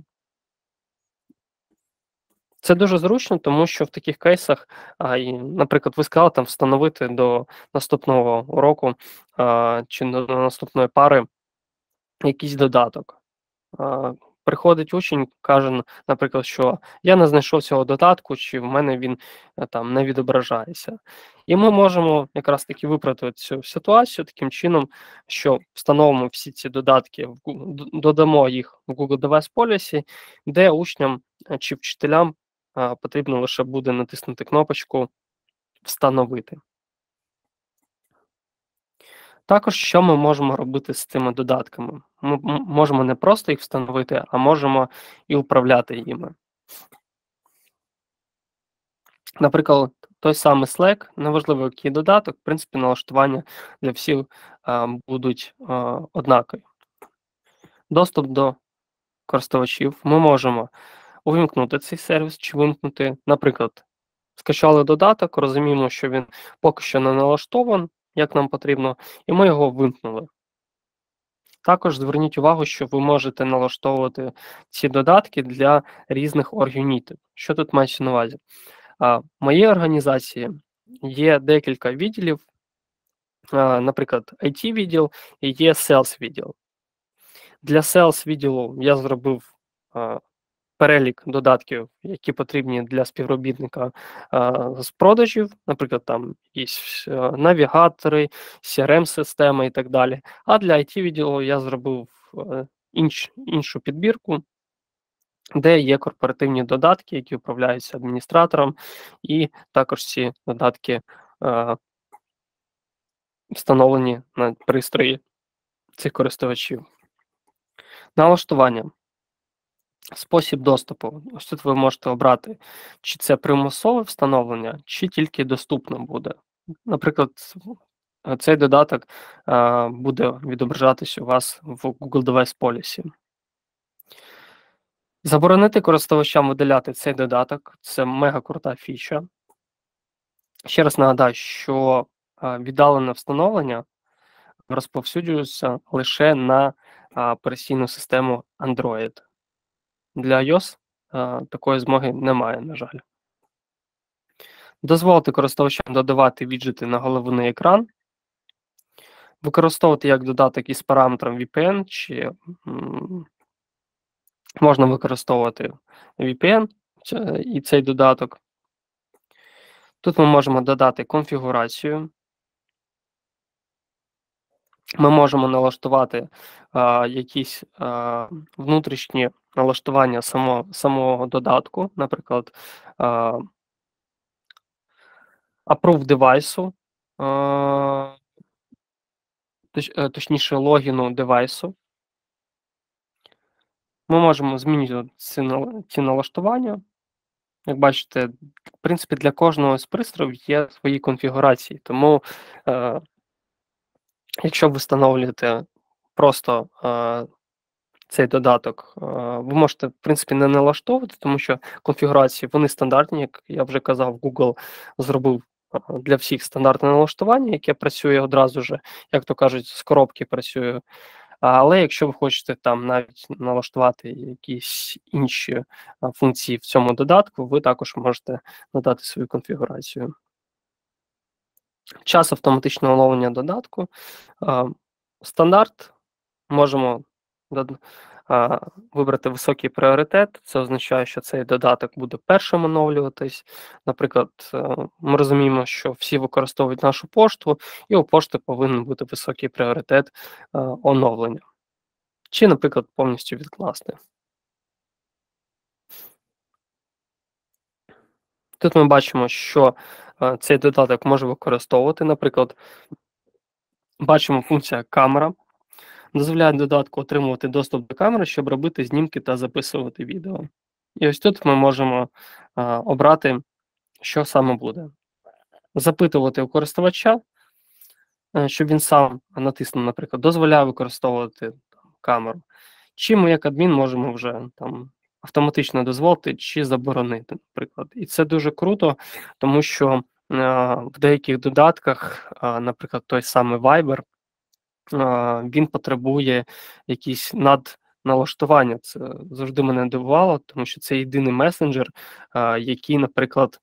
Це дуже зручно, тому що в таких кейсах, наприклад, ви сказали там встановити до наступного уроку чи до наступної пари якийсь додаток. Приходить учень, каже, наприклад, що я не знайшов цього додатку, чи в мене він там не відображається. І ми можемо якраз таки виправити цю ситуацію таким чином, що встановимо всі ці додатки, додамо їх в Google Device Policy, де учням чи вчителям потрібно лише буде натиснути кнопочку «Встановити». Також, що ми можемо робити з цими додатками? Ми можемо не просто їх встановити, а можемо і управляти їми. Наприклад, той самий Slack, неважливо, який додаток, в принципі, налаштування для всіх будуть однакові. Доступ до користувачів. Ми можемо увімкнути цей сервіс чи вимкнути. Наприклад, скачали додаток, розуміємо, що він поки що не налаштований, як нам потрібно, і ми його вимкнули. Також зверніть увагу, що ви можете налаштовувати ці додатки для різних оргюнітів. Що тут мається на увазі? В моїй організації є декілька відділів, наприклад, IT-відділ і є Sales-відділ. Для Sales-відділу я зробив перелік додатків, які потрібні для співробітника з продажів, наприклад, там якісь навігатори, CRM-системи і так далі. А для IT-відділу я зробив іншу підбірку, де є корпоративні додатки, які управляються адміністратором, і також ці додатки встановлені на пристрої цих користувачів. Налаштування. Спосіб доступу. Ось тут ви можете обрати, чи це примусове встановлення, чи тільки доступно буде. Наприклад, цей додаток буде відображатись у вас в Google Device Policy. Заборонити користувачам видаляти цей додаток – це мега крута фіча. Ще раз нагадаю, що віддалене встановлення розповсюджується лише на операційну систему Android. Для iOS такої змоги немає, на жаль. Дозволити користувачам додавати віджити на головний екран. Використовувати як додаток із параметром VPN, чи можна використовувати VPN і цей додаток. Тут ми можемо додати конфігурацію. Ми можемо налаштувати якісь внутрішні налаштування самого додатку, наприклад, approve девайсу, точніше логіну девайсу. Ми можемо змінювати ці налаштування. Як бачите, в принципі, для кожного з пристроїв є свої конфігурації, тому якщо ви встановлюєте просто цей додаток, ви можете, в принципі, не налаштовувати, тому що конфігурації, вони стандартні, як я вже казав, Google зробив для всіх стандартне налаштування, яке працює одразу же, як то кажуть, з коробки працює Але якщо ви хочете там навіть налаштувати якісь інші функції в цьому додатку, ви також можете надати свою конфігурацію. Час автоматичного оновлення додатку. Стандарт. Можемо вибрати високий пріоритет. Це означає, що цей додаток буде першим оновлюватись. Наприклад, ми розуміємо, що всі використовують нашу пошту, і у пошти повинен бути високий пріоритет оновлення. Чи, наприклад, повністю відкласти. Тут ми бачимо, що цей додаток може використовувати. Наприклад, бачимо функція камера. Дозволяє додатку отримувати доступ до камери, щоб робити знімки та записувати відео. І ось тут ми можемо обрати, що саме буде. Запитувати у користувача, щоб він сам натиснув, наприклад, дозволяє використовувати камеру. Чи ми, як адмін, можемо вже там автоматично дозволити чи заборонити, наприклад. І це дуже круто, тому що в деяких додатках, наприклад, той самий Viber, він потребує якісь надналаштування. Це завжди мене дивувало, тому що це єдиний месенджер, який, наприклад,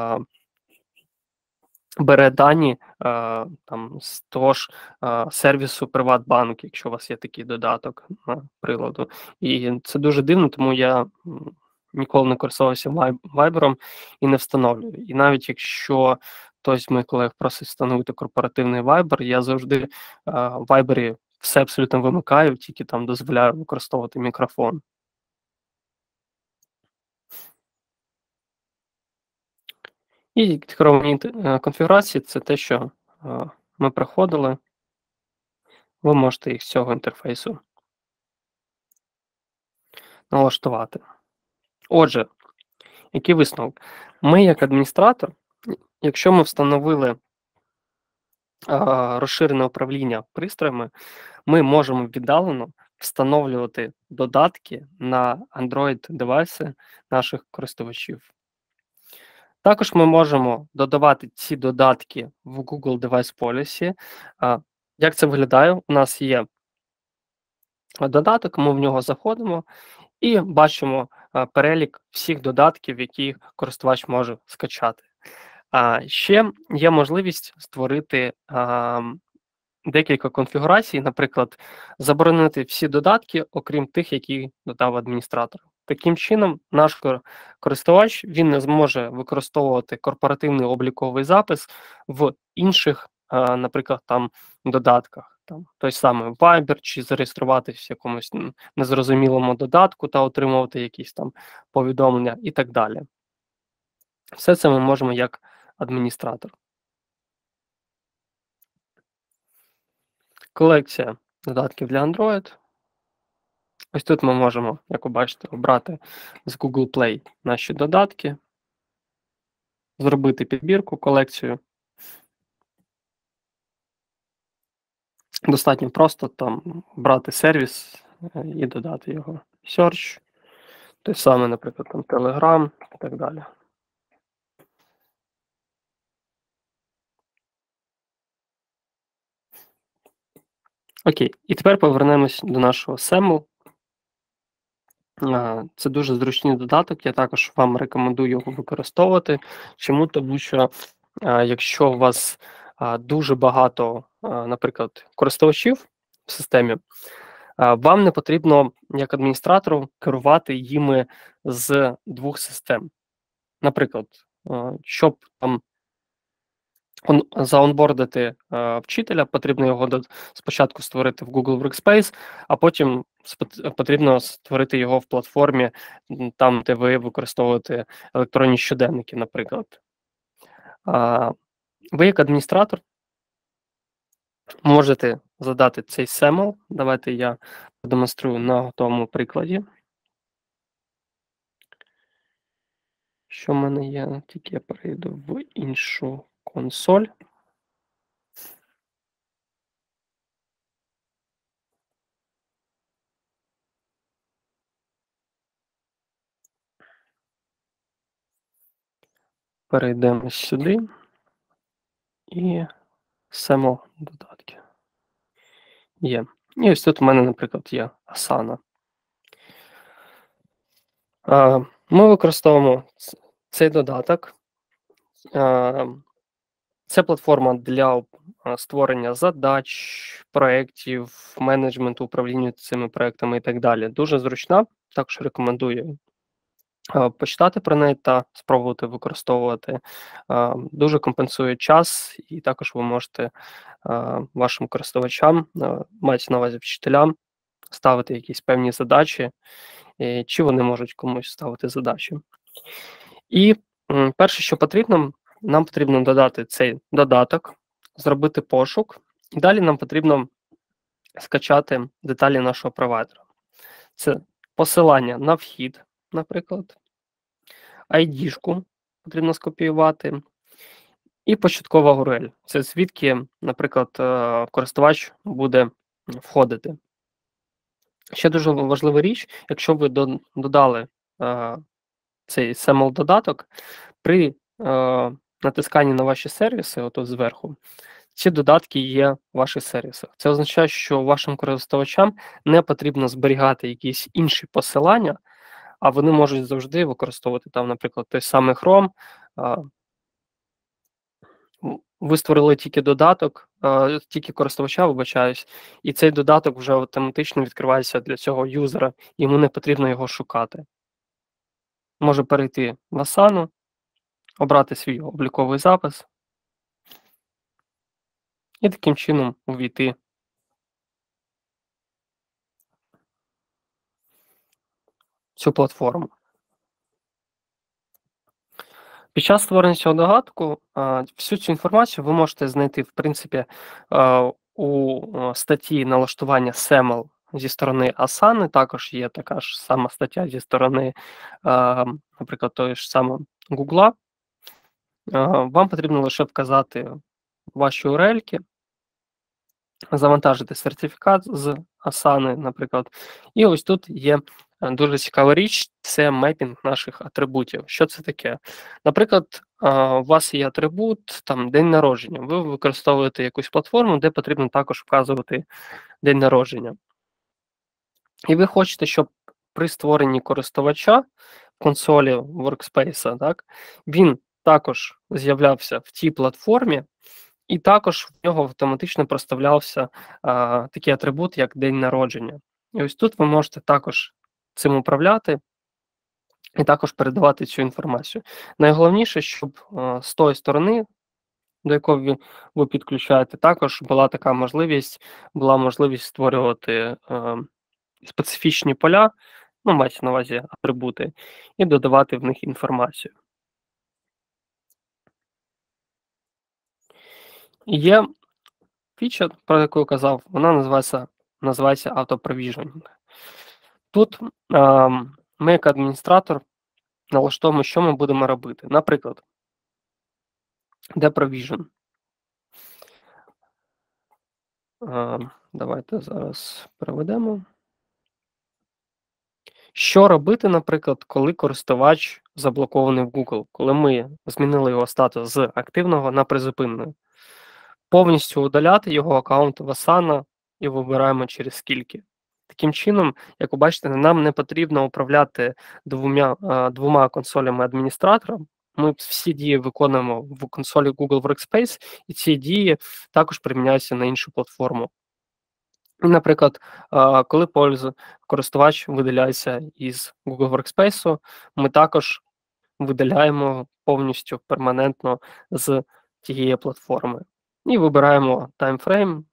бере дані там з того ж сервісу Приватбанк, якщо у вас є такий додаток приладу. І це дуже дивно, тому я ніколи не користувався Viber і не встановлюю. І навіть якщо хтось з моїх колег просить встановити корпоративний Viber, я завжди в Viber все абсолютно вимикаю, тільки там дозволяю використовувати мікрофон. І керовані конфігурації – це те, що ми проходили. Ви можете їх з цього інтерфейсу налаштувати. Отже, який висновок? Ми, як адміністратор, якщо ми встановили розширене управління пристроями, ми можемо віддалено встановлювати додатки на Android-девайси наших користувачів. Також ми можемо додавати ці додатки в Google Device Policy. Як це виглядає? У нас є додаток, ми в нього заходимо і бачимо перелік всіх додатків, які користувач може скачати. Ще є можливість створити декілька конфігурацій, наприклад, заборонити всі додатки, окрім тих, які додав адміністратор. Таким чином, наш користувач він не зможе використовувати корпоративний обліковий запис в інших, наприклад, там додатках. Там той самий Viber, чи зареєструватися в якомусь незрозумілому додатку та отримувати якісь там повідомлення і так далі. Все це ми можемо як адміністратор. Колекція додатків для Android. Ось тут ми можемо, як ви бачите, обрати з Google Play наші додатки, зробити підбірку, колекцію. Достатньо просто там брати сервіс і додати його. Search, той самий, наприклад, там Telegram і так далі. Окей, і тепер повернемось до нашого SAML. Це дуже зручний додаток, я також вам рекомендую його використовувати. Чому? Тому що якщо у вас дуже багато, наприклад, користувачів в системі, вам не потрібно, як адміністратору, керувати їми з двох систем. Наприклад, щоб там заонбордити вчителя, потрібно його спочатку створити в Google Workspace, а потім потрібно створити його в платформі, там, де ви використовуєте електронні щоденники, наприклад. Ви, як адміністратор, можете задати цей SAML. Давайте я продемонструю на готовому прикладі. Що в мене є? Тільки я перейду в іншу консоль. Перейдемо сюди і SAML додатки. Є. І ось тут у мене, наприклад, є Asana. Ми використовуємо цей додаток. Це платформа для створення задач, проєктів, менеджменту, управління цими проєктами і так далі. Дуже зручна, також рекомендую почитати про неї та спробувати використовувати. Дуже компенсує час, і також ви можете вашим користувачам, мається на увазі вчителям, ставити якісь певні задачі, чи вони можуть комусь ставити задачі. І перше, що потрібно, нам потрібно додати цей додаток, зробити пошук, і далі нам потрібно скачати деталі нашого провайдера. Це посилання на вхід, наприклад, ID-шку потрібно скопіювати, і початкова URL. Це звідки, наприклад, користувач буде входити. Ще дуже важлива річ, якщо ви додали цей SAML-додаток, при натисканні на ваші сервіси, отут зверху, ці додатки є в ваших сервісах. Це означає, що вашим користувачам не потрібно зберігати якісь інші посилання, а вони можуть завжди використовувати там, наприклад, той самий Chrome. Ви створили тільки додаток, тільки користувача, вибачаюсь, і цей додаток вже автоматично відкривається для цього юзера, йому не потрібно його шукати. Може перейти в Asana, обрати свій обліковий запис і таким чином увійти в цю платформу. Під час створення цього додатку всю цю інформацію ви можете знайти, в принципі, у статті налаштування SAML зі сторони Asana, також є така ж сама стаття зі сторони, наприклад, тої ж самої Google. Вам потрібно лише вказати ваші URL-ки, завантажити сертифікат з Asana, наприклад. І ось тут є дуже цікава річ – це мепінг наших атрибутів. Що це таке? Наприклад, у вас є атрибут, там, день народження. Ви використовуєте якусь платформу, де потрібно також вказувати день народження. І ви хочете, щоб при створенні користувача в консолі Workspace, так, він також з'являвся в тій платформі, і також в нього автоматично проставлявся такий атрибут, як день народження. І ось тут ви можете також цим управляти і також передавати цю інформацію. Найголовніше, щоб з тої сторони, до якої ви підключаєте, також була така можливість, створювати специфічні поля, ну, мається на увазі атрибути, і додавати в них інформацію. Є фіча, про яку я казав, вона називається автопровіжнінг. Тут ми, як адміністратор, налаштовуємо, що ми будемо робити. Наприклад, де провіжн? Давайте зараз переведемо. Що робити, наприклад, коли користувач заблокований в Google, коли ми змінили його статус з активного на призупинений? Повністю удаляти його аккаунт в Asana і вибираємо через скільки. Таким чином, як ви бачите, нам не потрібно управляти двома консолями адміністратора. Ми всі дії виконуємо в консолі Google Workspace, і ці дії також приміняються на іншу платформу. Наприклад, коли користувач видаляється із Google Workspace, ми також видаляємо повністю перманентно з тієї платформи. І вибираємо таймфрейм,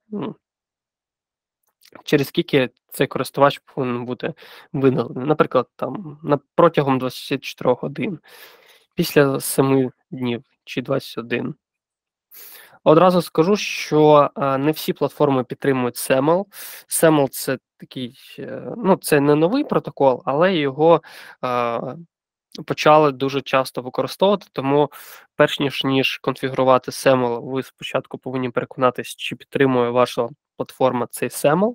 через скільки цей користувач повинен бути видалений. Наприклад, протягом 24 годин, після 7 днів чи 21. Одразу скажу, що не всі платформи підтримують SAML. SAML – це такий, це не новий протокол, але його почали дуже часто використовувати, тому перш ніж конфігурувати SAML, ви спочатку повинні переконатися, чи підтримує ваша платформа цей SAML.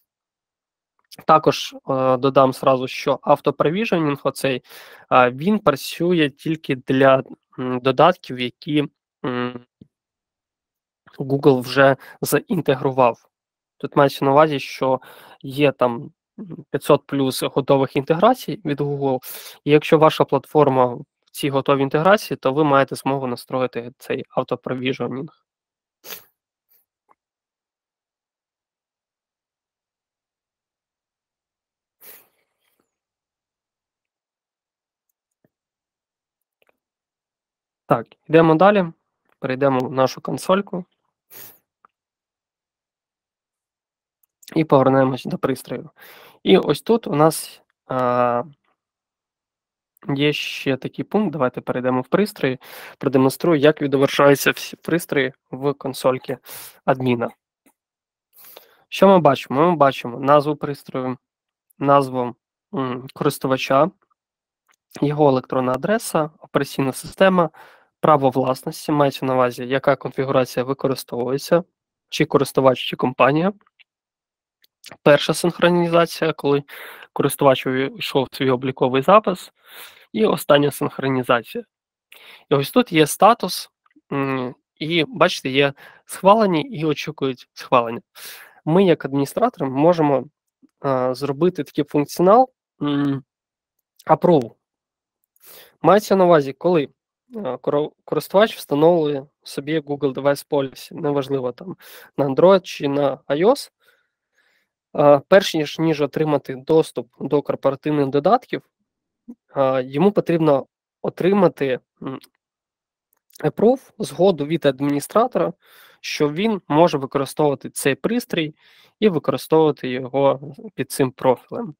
Також додам зразу, що автопровіжнінг оцей, він працює тільки для додатків, які Google вже заінтегрував. Тут мається на увазі, що є там 500 плюс готових інтеграцій від Google, і якщо ваша платформа в цій готовій інтеграції, то ви маєте змогу настроїти цей автопровіженінг. Так, йдемо далі, перейдемо в нашу консольку і повернемось до пристрою. І ось тут у нас є ще такий пункт, давайте перейдемо в пристрої, продемонструю, як відображаються всі пристрої в консольці адміна. Що ми бачимо? Ми бачимо назву пристрою, назву користувача, його електронна адреса, операційна система, право власності, мається на увазі, яка конфігурація використовується, чи користувач, чи компанія. Перша синхронізація, коли користувач увійшов в свій обліковий запис, і остання синхронізація. І ось тут є статус, і, бачите, є схвалені і очікують схвалення. Ми, як адміністратори, можемо зробити такий функціонал approve. Мається на увазі, коли користувач встановлює собі Google Device Policy, неважливо там на Android чи на iOS, перш ніж отримати доступ до корпоративних додатків, йому потрібно отримати approve, згоду від адміністратора, що він може використовувати цей пристрій і використовувати його під цим профілем.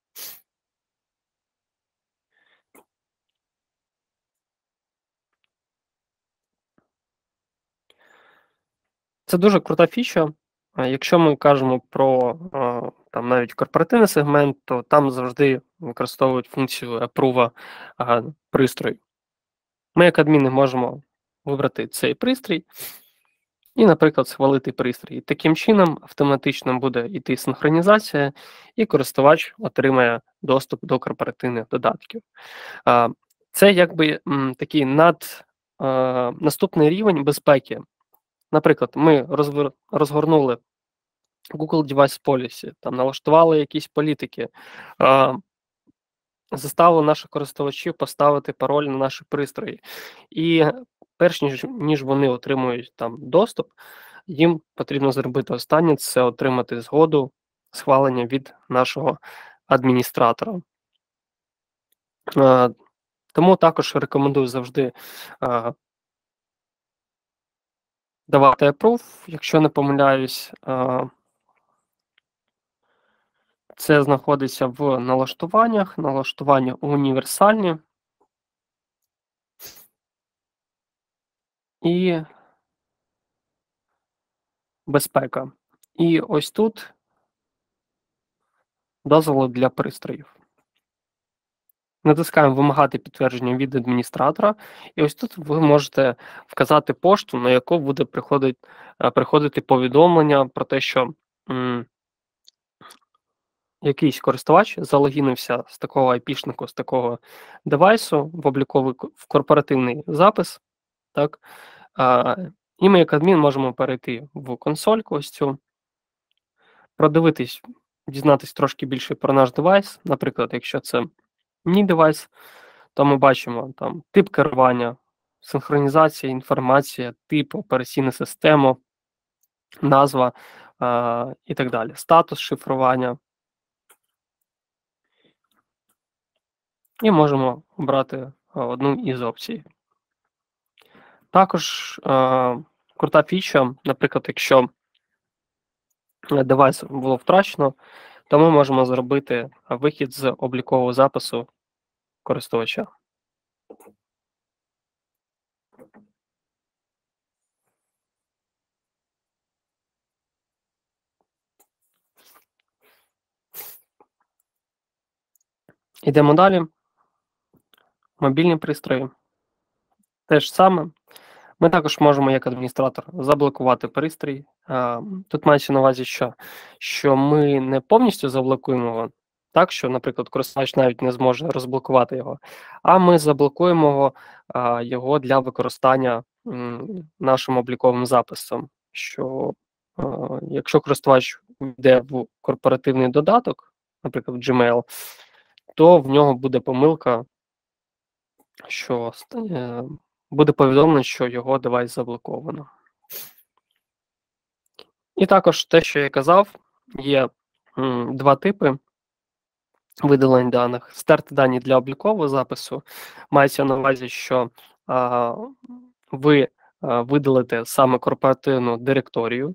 Це дуже крута фіча. Якщо ми кажемо про там навіть корпоративний сегмент, то там завжди використовують функцію approve пристрою. Ми, як адміни, можемо вибрати цей пристрій і, наприклад, схвалити пристрій. Таким чином, автоматично буде йти синхронізація, і користувач отримає доступ до корпоративних додатків. Це якби такий наступний рівень безпеки. Наприклад, ми розгорнули Google Device Policy, там налаштували якісь політики, заставили наших користувачів поставити пароль на наші пристрої. І перш ніж вони отримують там доступ, їм потрібно зробити останнє – це отримати згоду, схвалення від нашого адміністратора. Тому також рекомендую завжди давати approve, якщо не помиляюсь. Це знаходиться в налаштуваннях, налаштування універсальні. І безпека. І ось тут дозволи для пристроїв. Натискаємо «Вимагати підтвердження від адміністратора», і ось тут ви можете вказати пошту, на яку буде приходити повідомлення про те, що якийсь користувач залогінився з такого IP-шнику, з такого девайсу в корпоративний запис. Так? І ми, як адмін, можемо перейти в консольку ось цю, продивитись, дізнатись трошки більше про наш девайс. Наприклад, якщо це мій девайс, то ми бачимо там тип керування, синхронізація, інформація, тип, операційна система, назва і так далі. Статус шифрування. І можемо обрати одну із опцій. Також крута фіча, наприклад, якщо девайс було втрачено, то ми можемо зробити вихід з облікового запису користувача. Йдемо далі. Мобільні пристрої. Те ж саме. Ми також можемо, як адміністратор, заблокувати пристрій. Тут мається на увазі, що ми не повністю заблокуємо його, так, що, наприклад, користувач навіть не зможе розблокувати його, а ми заблокуємо його для використання нашим обліковим записом. Що якщо користувач йде в корпоративний додаток, наприклад, Gmail, то в нього буде помилка, що буде повідомлено, що його девайс заблоковано. І також те, що я казав, є два типи видалень даних. Стерти дані для облікового запису. Мається на увазі, що ви видалите саме корпоративну директорію.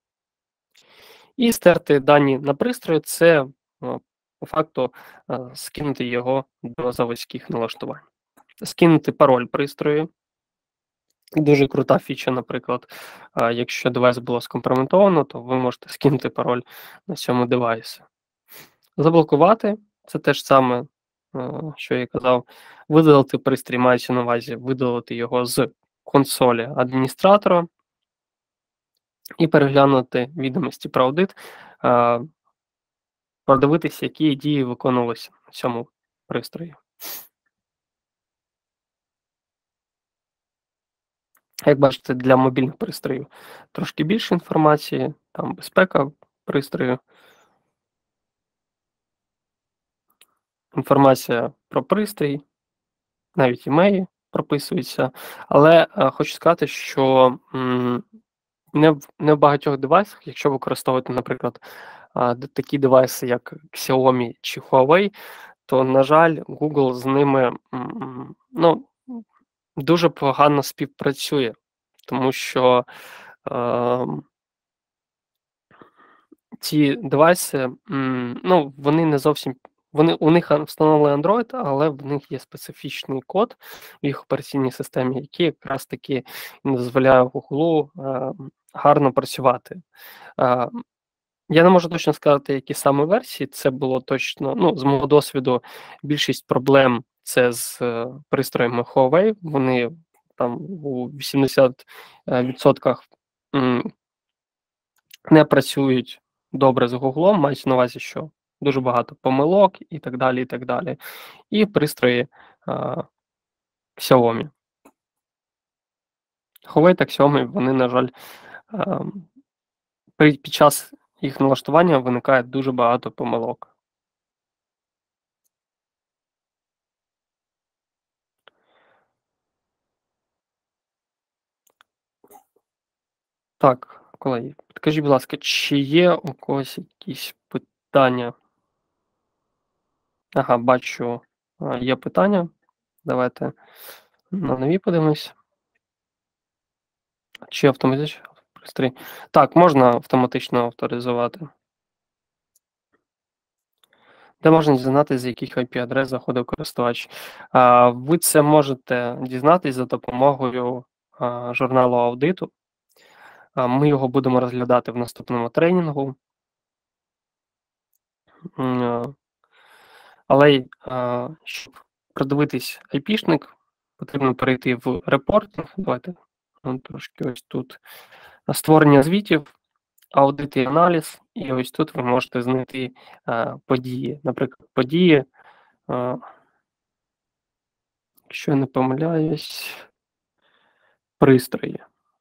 І стерти дані на пристрої – це по факту скинути його до заводських налаштувань. Скинути пароль пристрою. Дуже крута фіча, наприклад, якщо девайс було скомпрометовано, то ви можете скинути пароль на цьому девайсі. Заблокувати – це те ж саме, що я казав. Видалити пристрій, мається на увазі видалити його з консолі адміністратора і переглянути відомості про аудит, продивитися, які дії виконувалися на цьому пристрої. Як бачите, для мобільних пристроїв трошки більше інформації, там безпека пристрою, інформація про пристрій, навіть імеї прописуються. Але хочу сказати, що не в багатьох девайсах, якщо використовувати, наприклад, такі девайси, як Xiaomi чи Huawei, то, на жаль, Google з ними дуже погано співпрацює, тому що ці девайси, вони не зовсім, у них встановлений Android, але в них є специфічний код в їх операційній системі, який якраз таки не дозволяє Google гарно працювати. Я не можу точно сказати, які саме версії. Це було точно, з мого досвіду, більшість проблем це з пристроями Huawei. Вони там у 80% не працюють добре з Google, мається на увазі, що дуже багато помилок і так далі, і так далі. І пристрої Xiaomi. Huawei та Xiaomi, вони, на жаль, під час їх налаштування виникає дуже багато помилок. Так, колеги, підкажіть, будь ласка, чи є у когось якісь питання? Ага, бачу, є питання. Давайте на нові подивимось. Чи автоматично пристрій? Так, можна автоматично авторизувати. Де можна дізнатися, з яких IP-адрес заходив користувач? Ви це можете дізнатися за допомогою журналу аудиту. Ми його будемо розглядати в наступному тренінгу. Але щоб продивитись IP-шник, потрібно перейти в репортинг. Давайте трошки ось тут. Створення звітів, аудит і аналіз. І ось тут ви можете знайти події. Наприклад, події, якщо я не помиляюсь, пристрої.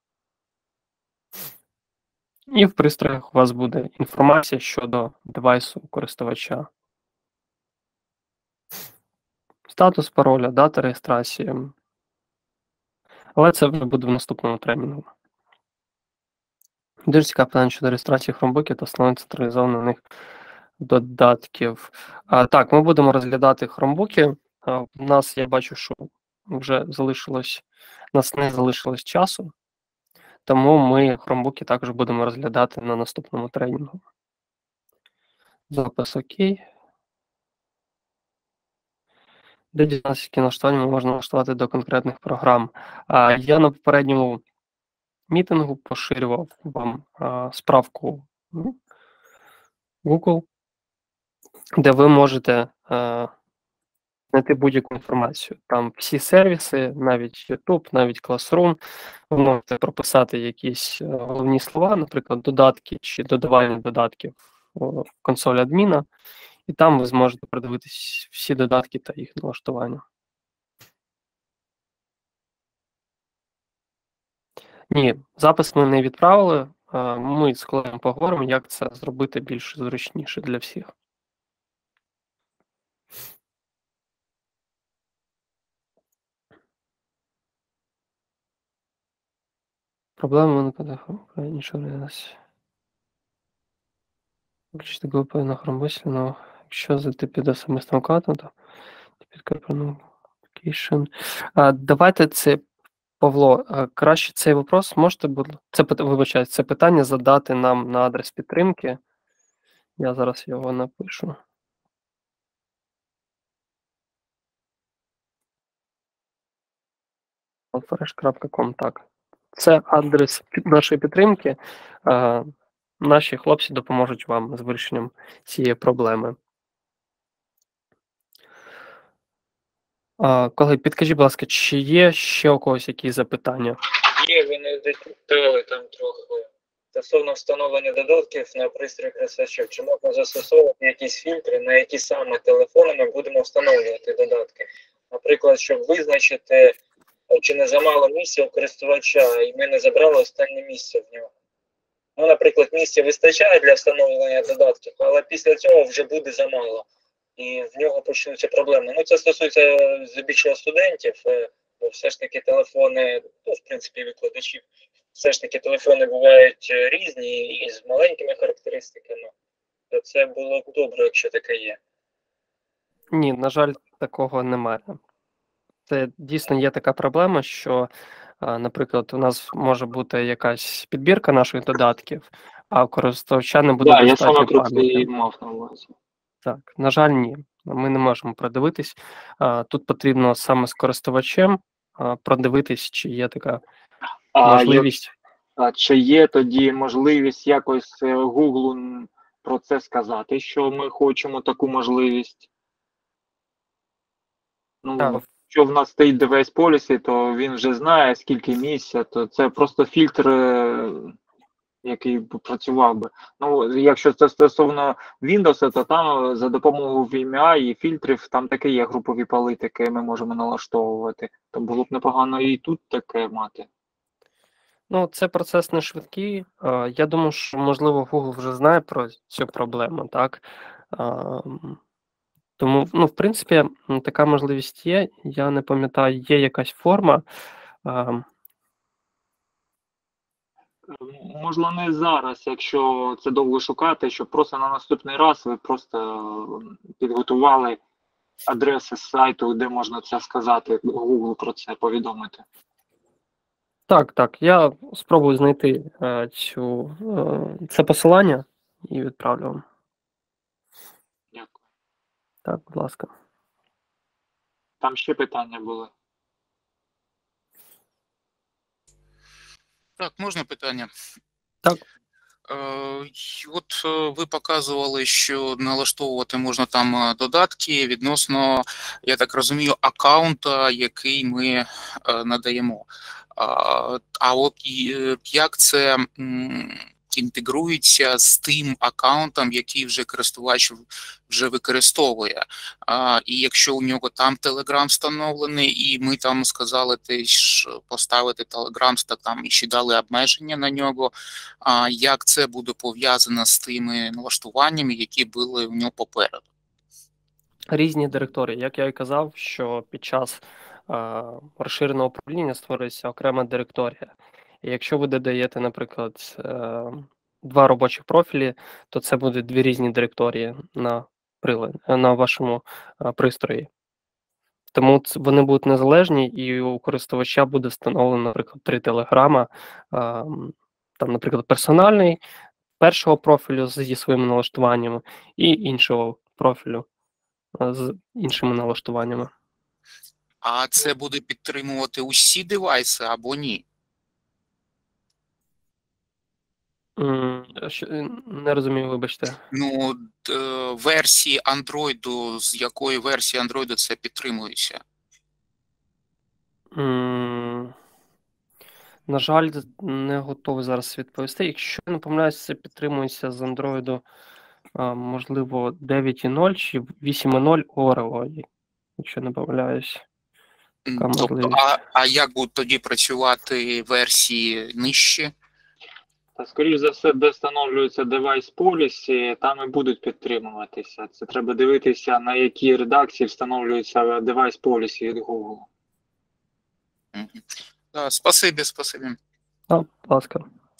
І в пристроях у вас буде інформація щодо девайсу користувача. Статус пароля, дата реєстрації. Але це вже буде в наступному тренінгу. Дуже цікаве питання щодо реєстрації хромбуків та встановлення централізованих додатків. Так, ми будемо розглядати хромбуки. У нас, я бачу, що вже нас не залишилось часу, тому ми хромбуки також будемо розглядати на наступному тренінгу. Запис окей. Де дізнатися, які налаштування можна налаштувати до конкретних програм. Я на попередньому мітингу поширював вам справку Google, де ви можете знайти будь-яку інформацію. Там всі сервіси, навіть YouTube, навіть Classroom. Ви можете прописати якісь головні слова, наприклад, додатки чи додавання додатків в консоль адміна, і там ви зможете продивитись всі додатки та їх налаштування. Ні, запис ми не відправили. ми з колегами поговоримо, як це зробити більш зручніше для всіх. Проблема виникає іншого раз. Виключити групи на хромислено. Якщо зайти під особистим аккаунтом, то під application. Давайте це, Павло, краще цей вопрос можете, це питання задати нам на адрес підтримки. Я зараз його напишу. alfresh.com, так. Це адрес нашої підтримки. Наші хлопці допоможуть вам з вирішенням цієї проблеми. Колеги, підкажіть, будь ласка, чи є ще у когось якісь запитання? Є, ви не детектували там трохи. Стосовно встановлення додатків на пристрій користувачів, чи можна застосовувати якісь фільтри, на які саме телефони ми будемо встановлювати додатки? Наприклад, щоб визначити, чи не замало місця у користувача, і ми не забрали останнє місце в нього. Ну, наприклад, місця вистачає для встановлення додатків, але після цього вже буде замало. І в нього почнуться проблеми. Ну, це стосується здебільшого студентів, бо все ж таки телефони, ну, в принципі, викладачів, все ж таки телефони бувають різні і з маленькими характеристиками. То це було б добре, якщо таке є. Ні, на жаль, такого немає. Це дійсно є така проблема, що, наприклад, у нас може бути якась підбірка наших додатків, а у користувача не буде достатньо пам'яті. Я саме про це і мав на увазі. Так, на жаль, ні. Ми не можемо продивитись. Тут потрібно саме з користувачем продивитись, чи є така можливість. Чи є тоді можливість якось Google про це сказати, що ми хочемо таку можливість? Ну, якщо в нас стоїть device policy, то він вже знає, скільки місця, то це просто фільтр, який працював би. Ну, якщо це стосовно Windows, то там за допомогою VMI і фільтрів, там таке є групові політики, ми можемо налаштовувати. То було б непогано і тут таке мати. Ну, це процес не швидкий. Я думаю, що, можливо, Google вже знає про цю проблему, так? Тому, ну, в принципі, така можливість є. Я не пам'ятаю, є якась форма. Можливо, не зараз, якщо це довго шукати, щоб просто на наступний раз ви просто підготували адреси з сайту, де можна це сказати, Google про це повідомити. Так, я спробую знайти це посилання і відправлю вам. Дякую. Так, будь ласка. Там ще питання були. Так, можна питання? Так. От ви показували, що налаштовувати можна там додатки відносно, я так розумію, аккаунта, який ми надаємо. А от як це інтегрується з тим аккаунтом, який вже користувач вже використовує? І якщо у нього там Telegram встановлений, і ми там сказали теж поставити Telegram, так там і ще дали обмеження на нього, як це буде пов'язано з тими налаштуваннями, які були у нього попереду? Різні директорії. Як я і казав, що під час розширеного управління створюється окрема директорія. І якщо ви додаєте, наприклад, 2 робочих профілі, то це будуть 2 різні директорії на вашому пристрої. Тому вони будуть незалежні, і у користувача буде встановлено, наприклад, 3 телеграма, там, наприклад, персональний, першого профілю зі своїми налаштуваннями і іншого профілю з іншими налаштуваннями. А це буде підтримувати усі девайси або ні? Не розумію, вибачте. Ну, версії Android, з якої версії Android це підтримується? На жаль, не готовий зараз відповісти. Якщо не помиляюсь, це підтримується з Android, можливо, 9.0 чи 8.0 Oreo, якщо не помиляюсь. Тобто, а як будуть тоді працювати версії нижче? Скоріш за все, де встановлюється девайс policy, там і будуть підтримуватися. Це треба дивитися, на якій редакції встановлюється девайс policy від Google. Да, спасибі. Будь ласка.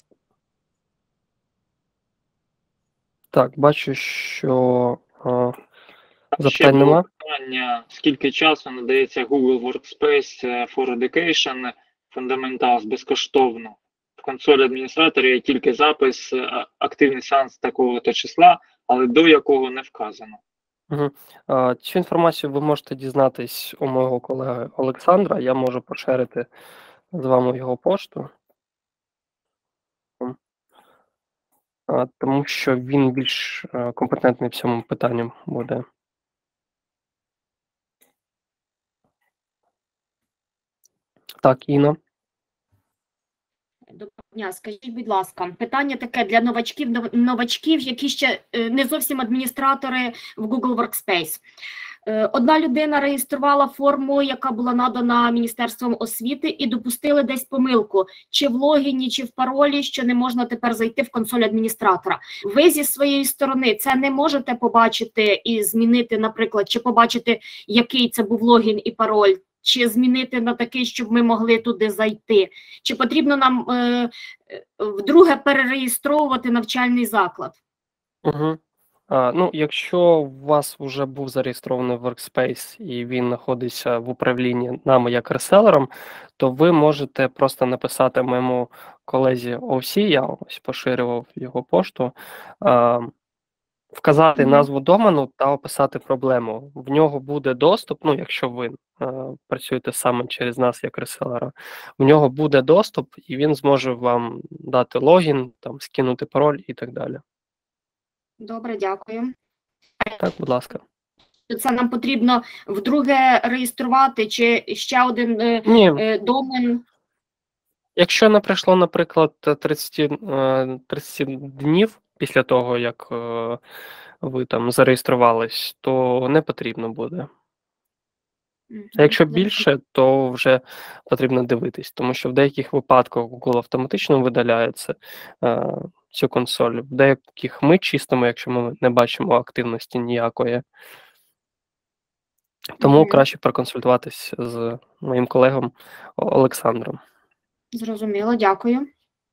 Так, бачу, що запитань нема. Питання, скільки часу надається Google Workspace for Education Fundamentals безкоштовно. В консолі адміністратора є тільки запис, активний сеанс такого-то числа, але до якого не вказано. Угу. Цю інформацію ви можете дізнатись у мого колеги Олександра. Я можу поширити з вами його пошту. Тому що він більш компетентний в цьому питанні буде. Так, Інна. Доброго дня. Скажіть, будь ласка, питання таке для новачків, які ще не зовсім адміністратори в Google Workspace. Одна людина реєструвала форму, яка була надана Міністерством освіти, і допустили десь помилку, чи в логіні, чи в паролі, що не можна тепер зайти в консоль адміністратора. Ви зі своєї сторони це не можете побачити і змінити, наприклад, чи побачити, який це був логін і пароль, чи змінити на такий, щоб ми могли туди зайти? Чи потрібно нам вдруге перереєстровувати навчальний заклад? Угу. Якщо у вас вже був зареєстрований Workspace і він знаходиться в управлінні нами як реселером, то ви можете просто написати моєму колезі OC, я ось поширював його пошту, вказати назву домену та описати проблему. В нього буде доступ, якщо ви працюєте саме через нас як реселера, в нього буде доступ і він зможе вам дати логін, скинути пароль і так далі. Добре, дякую. Так, будь ласка. Це нам потрібно вдруге реєструвати, чи ще один домен? Якщо не пройшло, наприклад, 30 днів після того, як ви зареєструвались, то не потрібно буде. А якщо більше, то вже потрібно дивитись, тому що в деяких випадках Google автоматично видаляє цю консоль, в деяких ми чистимо, якщо ми не бачимо активності ніякої. Тому краще проконсультуватись з моїм колегом Олександром. Зрозуміло, дякую.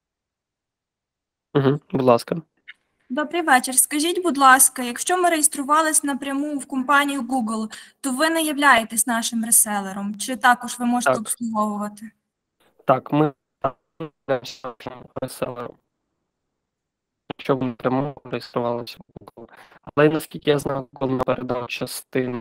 Будь ласка. Добрий вечір. Скажіть, будь ласка, якщо ми реєструвалися напряму в компанію Google, то ви не являєтесь нашим реселером? Чи також ви можете обслуговувати? Так, ми являємося нашим реселером. Якщо ви напряму реєструвалися в Google. Але наскільки я знаю, Google передав частину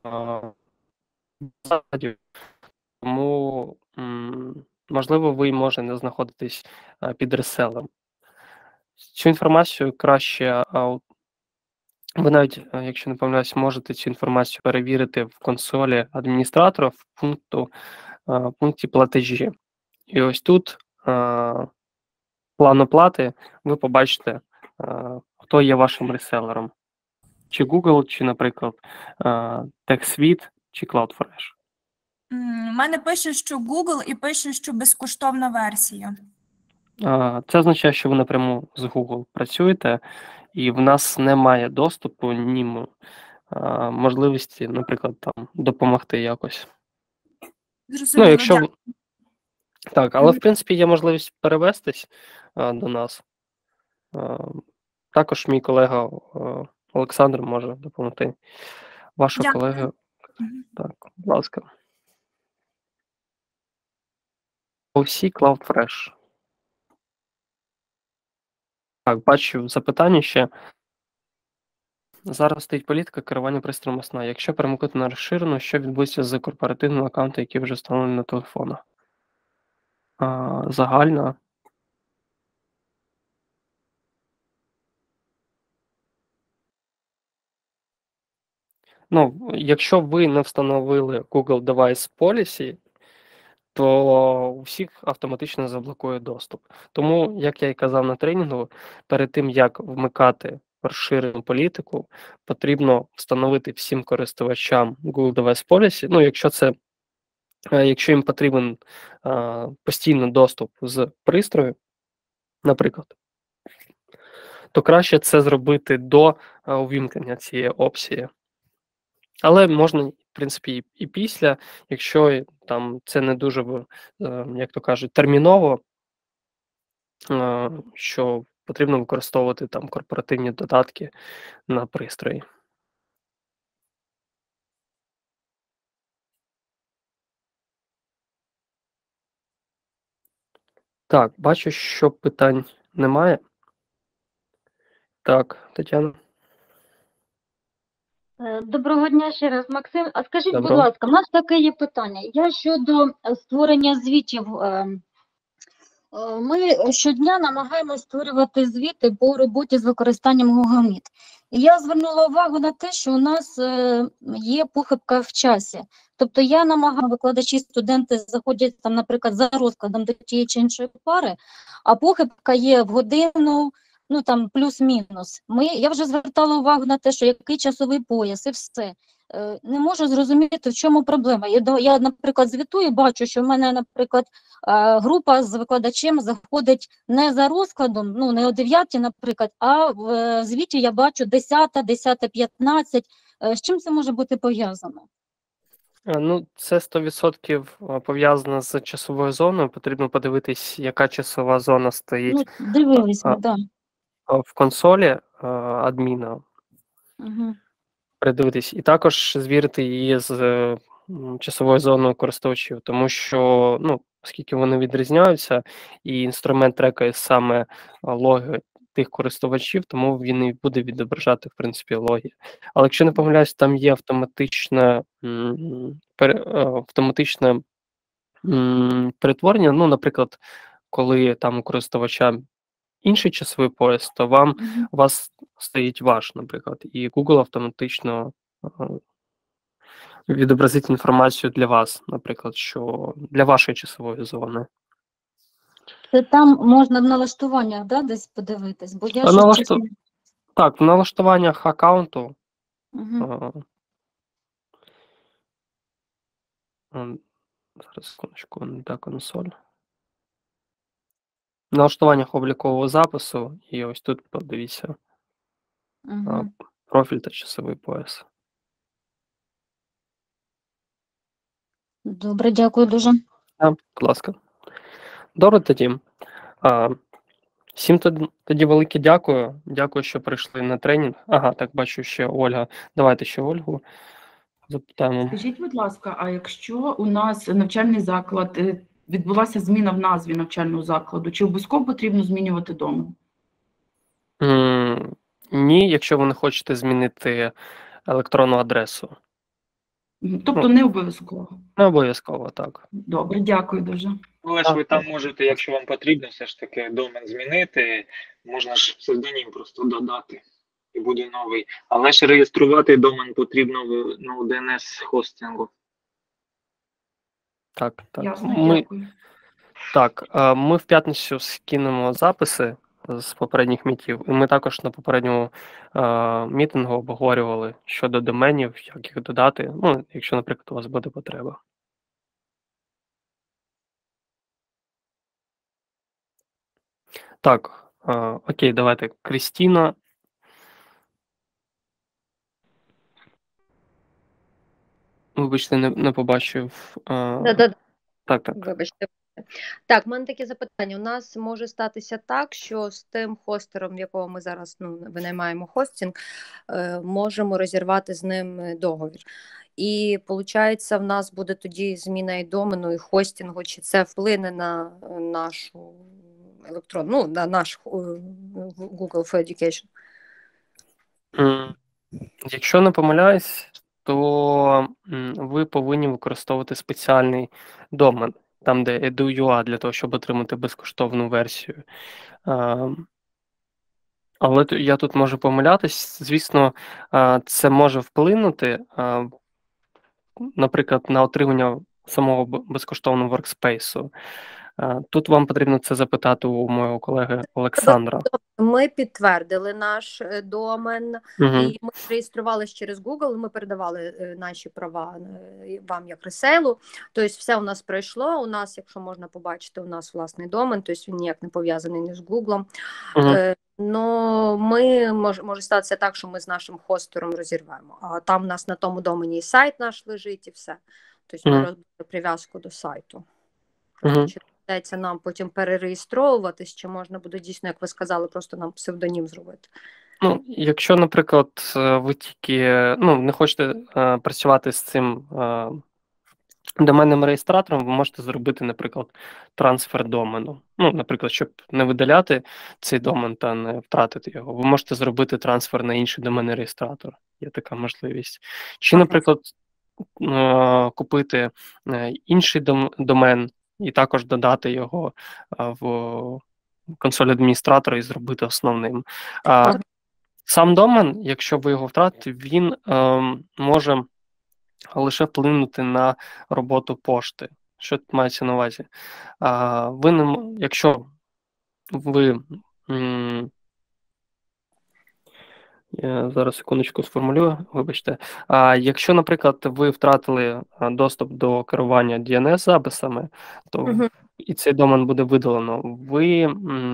засадів, тому, можливо, ви може не знаходитесь під реселером. Цю інформацію краще, ви навіть, якщо не помиляюсь, можете цю інформацію перевірити в консолі адміністратора в пункті платежі. І ось тут план оплати, ви побачите, хто є вашим реселером. Чи Google, чи, наприклад, TechSuite, чи CloudFresh. У мене пише, що Google, і пише, що безкоштовна версія. Це означає, що ви напряму з Google працюєте, і в нас немає доступу, ні можливості, наприклад, допомогти якось. Зрозуміло, якщо... Так, але, в принципі, є можливість перевестись до нас. Також мій колега Олександр може допомогти. Вашого колеги. Так, будь ласка. OC CloudFresh. Так, бачу запитання ще. Зараз стоїть політика керування пристроєм сна. Якщо перемкнути на розширену, що відбудеться з корпоративним аккаунтом, які вже встановлені на телефонах? Загальна. Якщо ви не встановили Google Device Policy, то у всіх автоматично заблокує доступ. Тому, як я і казав на тренінгу, перед тим, як вмикати розширену політику, потрібно встановити всім користувачам Google Device Policy, якщо їм потрібен постійно доступ з пристрою, наприклад, то краще це зробити до увімкнення цієї опції. Але можна, в принципі, і після, якщо там це не дуже, як то кажуть, терміново, що потрібно використовувати там корпоративні додатки на пристрої. Так, бачу, що питань немає. Так, Тетяна. Доброго дня ще раз, Максим. А скажіть, будь Доброго. ласка, в нас таке є питання. Я щодо створення звітів. Ми щодня намагаємося створювати звіти по роботі з використанням Google Meet. І я звернула увагу на те, що у нас є похибка в часі. Тобто я намагаю, викладачі, студенти заходять, там, наприклад, за розкладом до тієї чи іншої пари, а похибка є в годину, ну там плюс-мінус. Я вже звертала увагу на те, що який часовий пояс і все. Не можу зрозуміти, в чому проблема. Я, наприклад, звітую, бачу, що в мене, наприклад, група з викладачем заходить не за розкладом, ну не о 9, наприклад, а в звіті я бачу 10, 10:15. З чим це може бути пов'язано? Ну, це 100% пов'язано з часовою зоною. Потрібно подивитись, яка часова зона стоїть Ну, дивились ми, так. в консолі адміна. Угу. Передивитись. І також звірити її з часовою зоною користувачів, тому що, ну, оскільки вони відрізняються, і інструмент трекає саме логи тих користувачів, тому він і буде відображати, в принципі, логи. Але якщо не помиляюсь, там є автоматичне перетворення. Ну, наприклад, коли там у користувача інший часовий пояс, то у вас стоїть ваш, наприклад, і Google автоматично відобразить інформацію для вас, наприклад, що для вашої часової зони. Це там можна в налаштуваннях, да, десь подивитись, бо я Так, в налаштуваннях аккаунту. Зараз, секундочку, не та консоль. В налаштуваннях облікового запису, і ось тут подивіться профіль та часовий пояс. Добре, дякую дуже. Будь ласка. Добре тоді. Всім тоді велике дякую. Дякую, що прийшли на тренінг. Ага, так, бачу ще Ольга. Давайте ще Ольгу запитаємо. Скажіть, будь ласка, а якщо у нас навчальний заклад, відбулася зміна в назві навчального закладу, чи обов'язково потрібно змінювати домен? Ні, якщо ви не хочете змінити електронну адресу. Тобто не обов'язково? Не обов'язково, так. Добре, дякую дуже. Але ж ви там можете, якщо вам потрібно все ж таки домен змінити, можна ж псевдонім просто додати і буде новий. Але ж реєструвати домен потрібно в DNS-хостингу. Так. Ясно, дякую. Так, ми в п'ятницю скинемо записи з попередніх мітів, і ми також на попередньому мітингу обговорювали щодо доменів, як їх додати, ну, якщо, наприклад, у вас буде потреба. Так, окей, давайте. Крістіна. Вибачте, не побачив. Так. Вибачте. Так, в мене таке запитання. У нас може статися так, що з тим хостером, в якого ми зараз винаймаємо хостинг, можемо розірвати з ним договір. І, виходить, в нас буде тоді зміна і домену, і хостингу, чи це вплине на нашу електронну, на наш Google for Education? Якщо не помиляюсь, то ви повинні використовувати спеціальний домен, там, де edu.ua, для того, щоб отримати безкоштовну версію. Але я тут можу помилятись. Звісно, це може вплинути, наприклад, на отримання самого безкоштовного воркспейсу. Тут вам потрібно це запитати у мого колеги Олександра. Ми підтвердили наш домен, і ми реєструвалися через Google, ми передавали наші права вам як ресейлу. Тобто все у нас пройшло, у нас, якщо можна побачити, у нас власний домен, тобто він ніяк не пов'язаний ні з Google. Ну, може статися так, що ми з нашим хостером розірвемо. А там у нас на тому домені і сайт наш лежить, і все. Тобто ми Мгм. робимо прив'язку до сайту. Мгм. Просто чи доведеться нам потім перереєстровуватись, чи можна буде дійсно, як ви сказали, просто нам псевдонім зробити. Ну, якщо, наприклад, ви тільки не хочете працювати з цим доменним реєстратором, ви можете зробити, наприклад, трансфер домену. Ну, наприклад, щоб не видаляти цей домен та не втратити його, ви можете зробити трансфер на інший доменний реєстратор. Є така можливість. Чи, Ага. наприклад, купити інший домен і також додати його в консоль адміністратора і зробити основним. Ага. Сам домен, якщо ви його втратите, він може лише вплинути на роботу пошти. Що тут мається на увазі? Якщо ви я зараз секундочку сформулюю, вибачте. Якщо, наприклад, ви втратили доступ до керування DNS-записами, то Мгм. і цей домен буде видалено, ви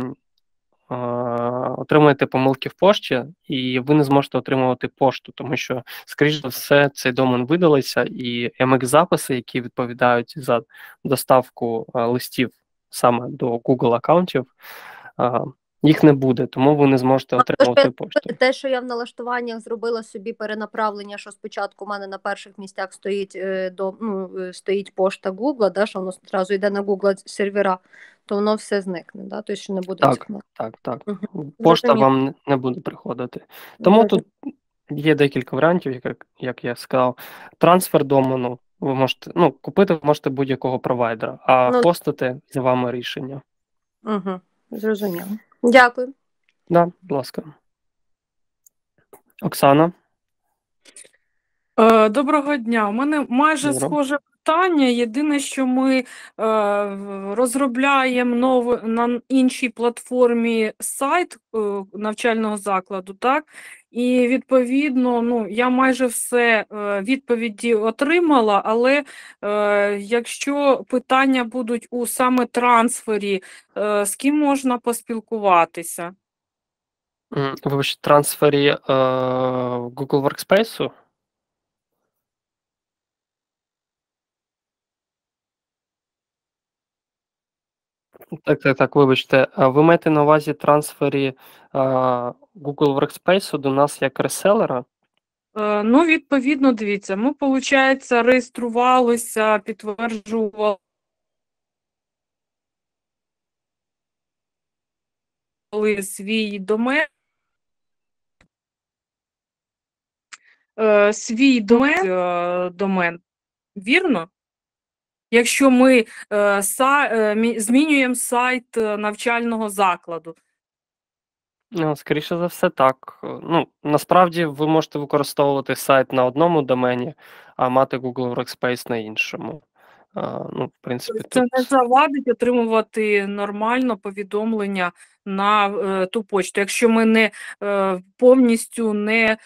отримуєте помилки в пошті, і ви не зможете отримувати пошту, тому що, скоріш за все, цей домен видалиться, і MX-записи, які відповідають за доставку листів саме до Google аккаунтів, їх не буде, тому ви не зможете отримувати пошту. Те, що я в налаштуваннях зробила собі перенаправлення, що спочатку в мене на перших місцях стоїть пошта Google, да, що воно одразу йде на Google сервера, то воно все зникне, да? Тобто, що не буде цих Так. Мгм. Пошта Зрозуміло. вам не буде приходити. Тому тут є декілька варіантів, як я сказав. Трансфер домену ви можете, купити ви можете будь-якого провайдера, а Ну, хостити за вами рішення. Угу. Зрозуміло. Дякую. Да, будь ласка. Оксана. Доброго дня. У мене майже Доброго. схоже питання. Єдине, що ми розробляємо на іншій платформі сайт навчального закладу, так? І відповідно, я майже все відповіді отримала, але якщо питання будуть у саме трансфері, з ким можна поспілкуватися? Вибачте, трансфері Google Workspace? Так, вибачте. Ви маєте на увазі трансфері Google Workspace до нас як реселера? Відповідно, дивіться, ми, виходить, реєструвалися, підтверджували свій домен, домен, вірно? Якщо ми змінюємо сайт навчального закладу. Скоріше за все, так. Насправді ви можете використовувати сайт на одному домені, а мати Google Workspace на іншому. В принципі, Це тут... не завадить отримувати нормально повідомлення на ту почту. Якщо ми не повністю не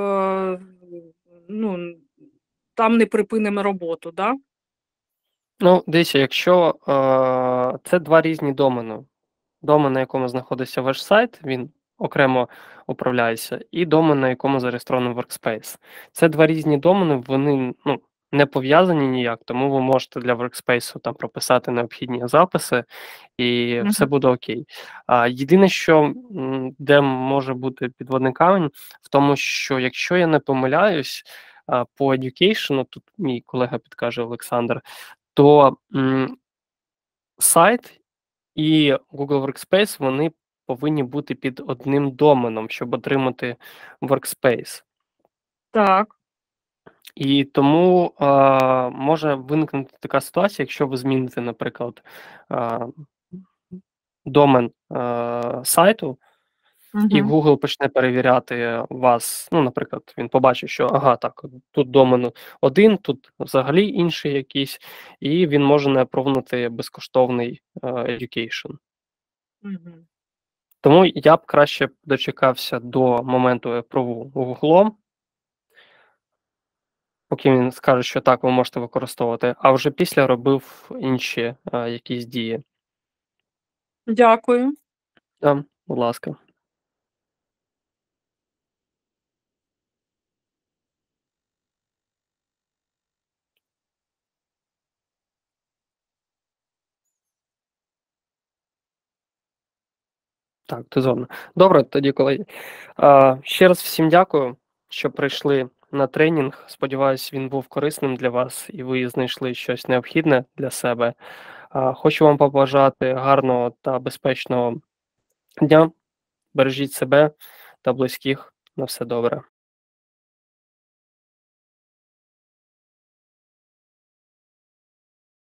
там не припинимо роботу, да? Дивіться, якщо це два різні домени. Домен, на якому знаходиться ваш сайт, він окремо управляється, і домен, на якому зареєстрований Workspace. Це два різні домени, вони не пов'язані ніяк, тому ви можете для Workspace там прописати необхідні записи, і все буде окей. Єдине, що де може бути підводний камінь, в тому, що якщо я не помиляюсь, по Education, тут мій колега підкаже Олександр, то сайт і Google Workspace, вони повинні бути під одним доменом, щоб отримати Workspace. Так. І тому може виникнути така ситуація, якщо ви зміните, наприклад, домен сайту, і Google почне перевіряти вас, наприклад, він побачить, що тут домен один, тут взагалі інший якийсь, і він може не апрувнути безкоштовний education. Тому я б краще дочекався до моменту апруву Google, поки він скаже, що так, ви можете використовувати, а вже після робив інші якісь дії. Дякую. Так, будь ласка. Так, ти згодна. Добре, тоді, колеги. Ще раз всім дякую, що прийшли на тренінг. Сподіваюсь, він був корисним для вас і ви знайшли щось необхідне для себе. Хочу вам побажати гарного та безпечного дня. Бережіть себе та близьких. На все добре.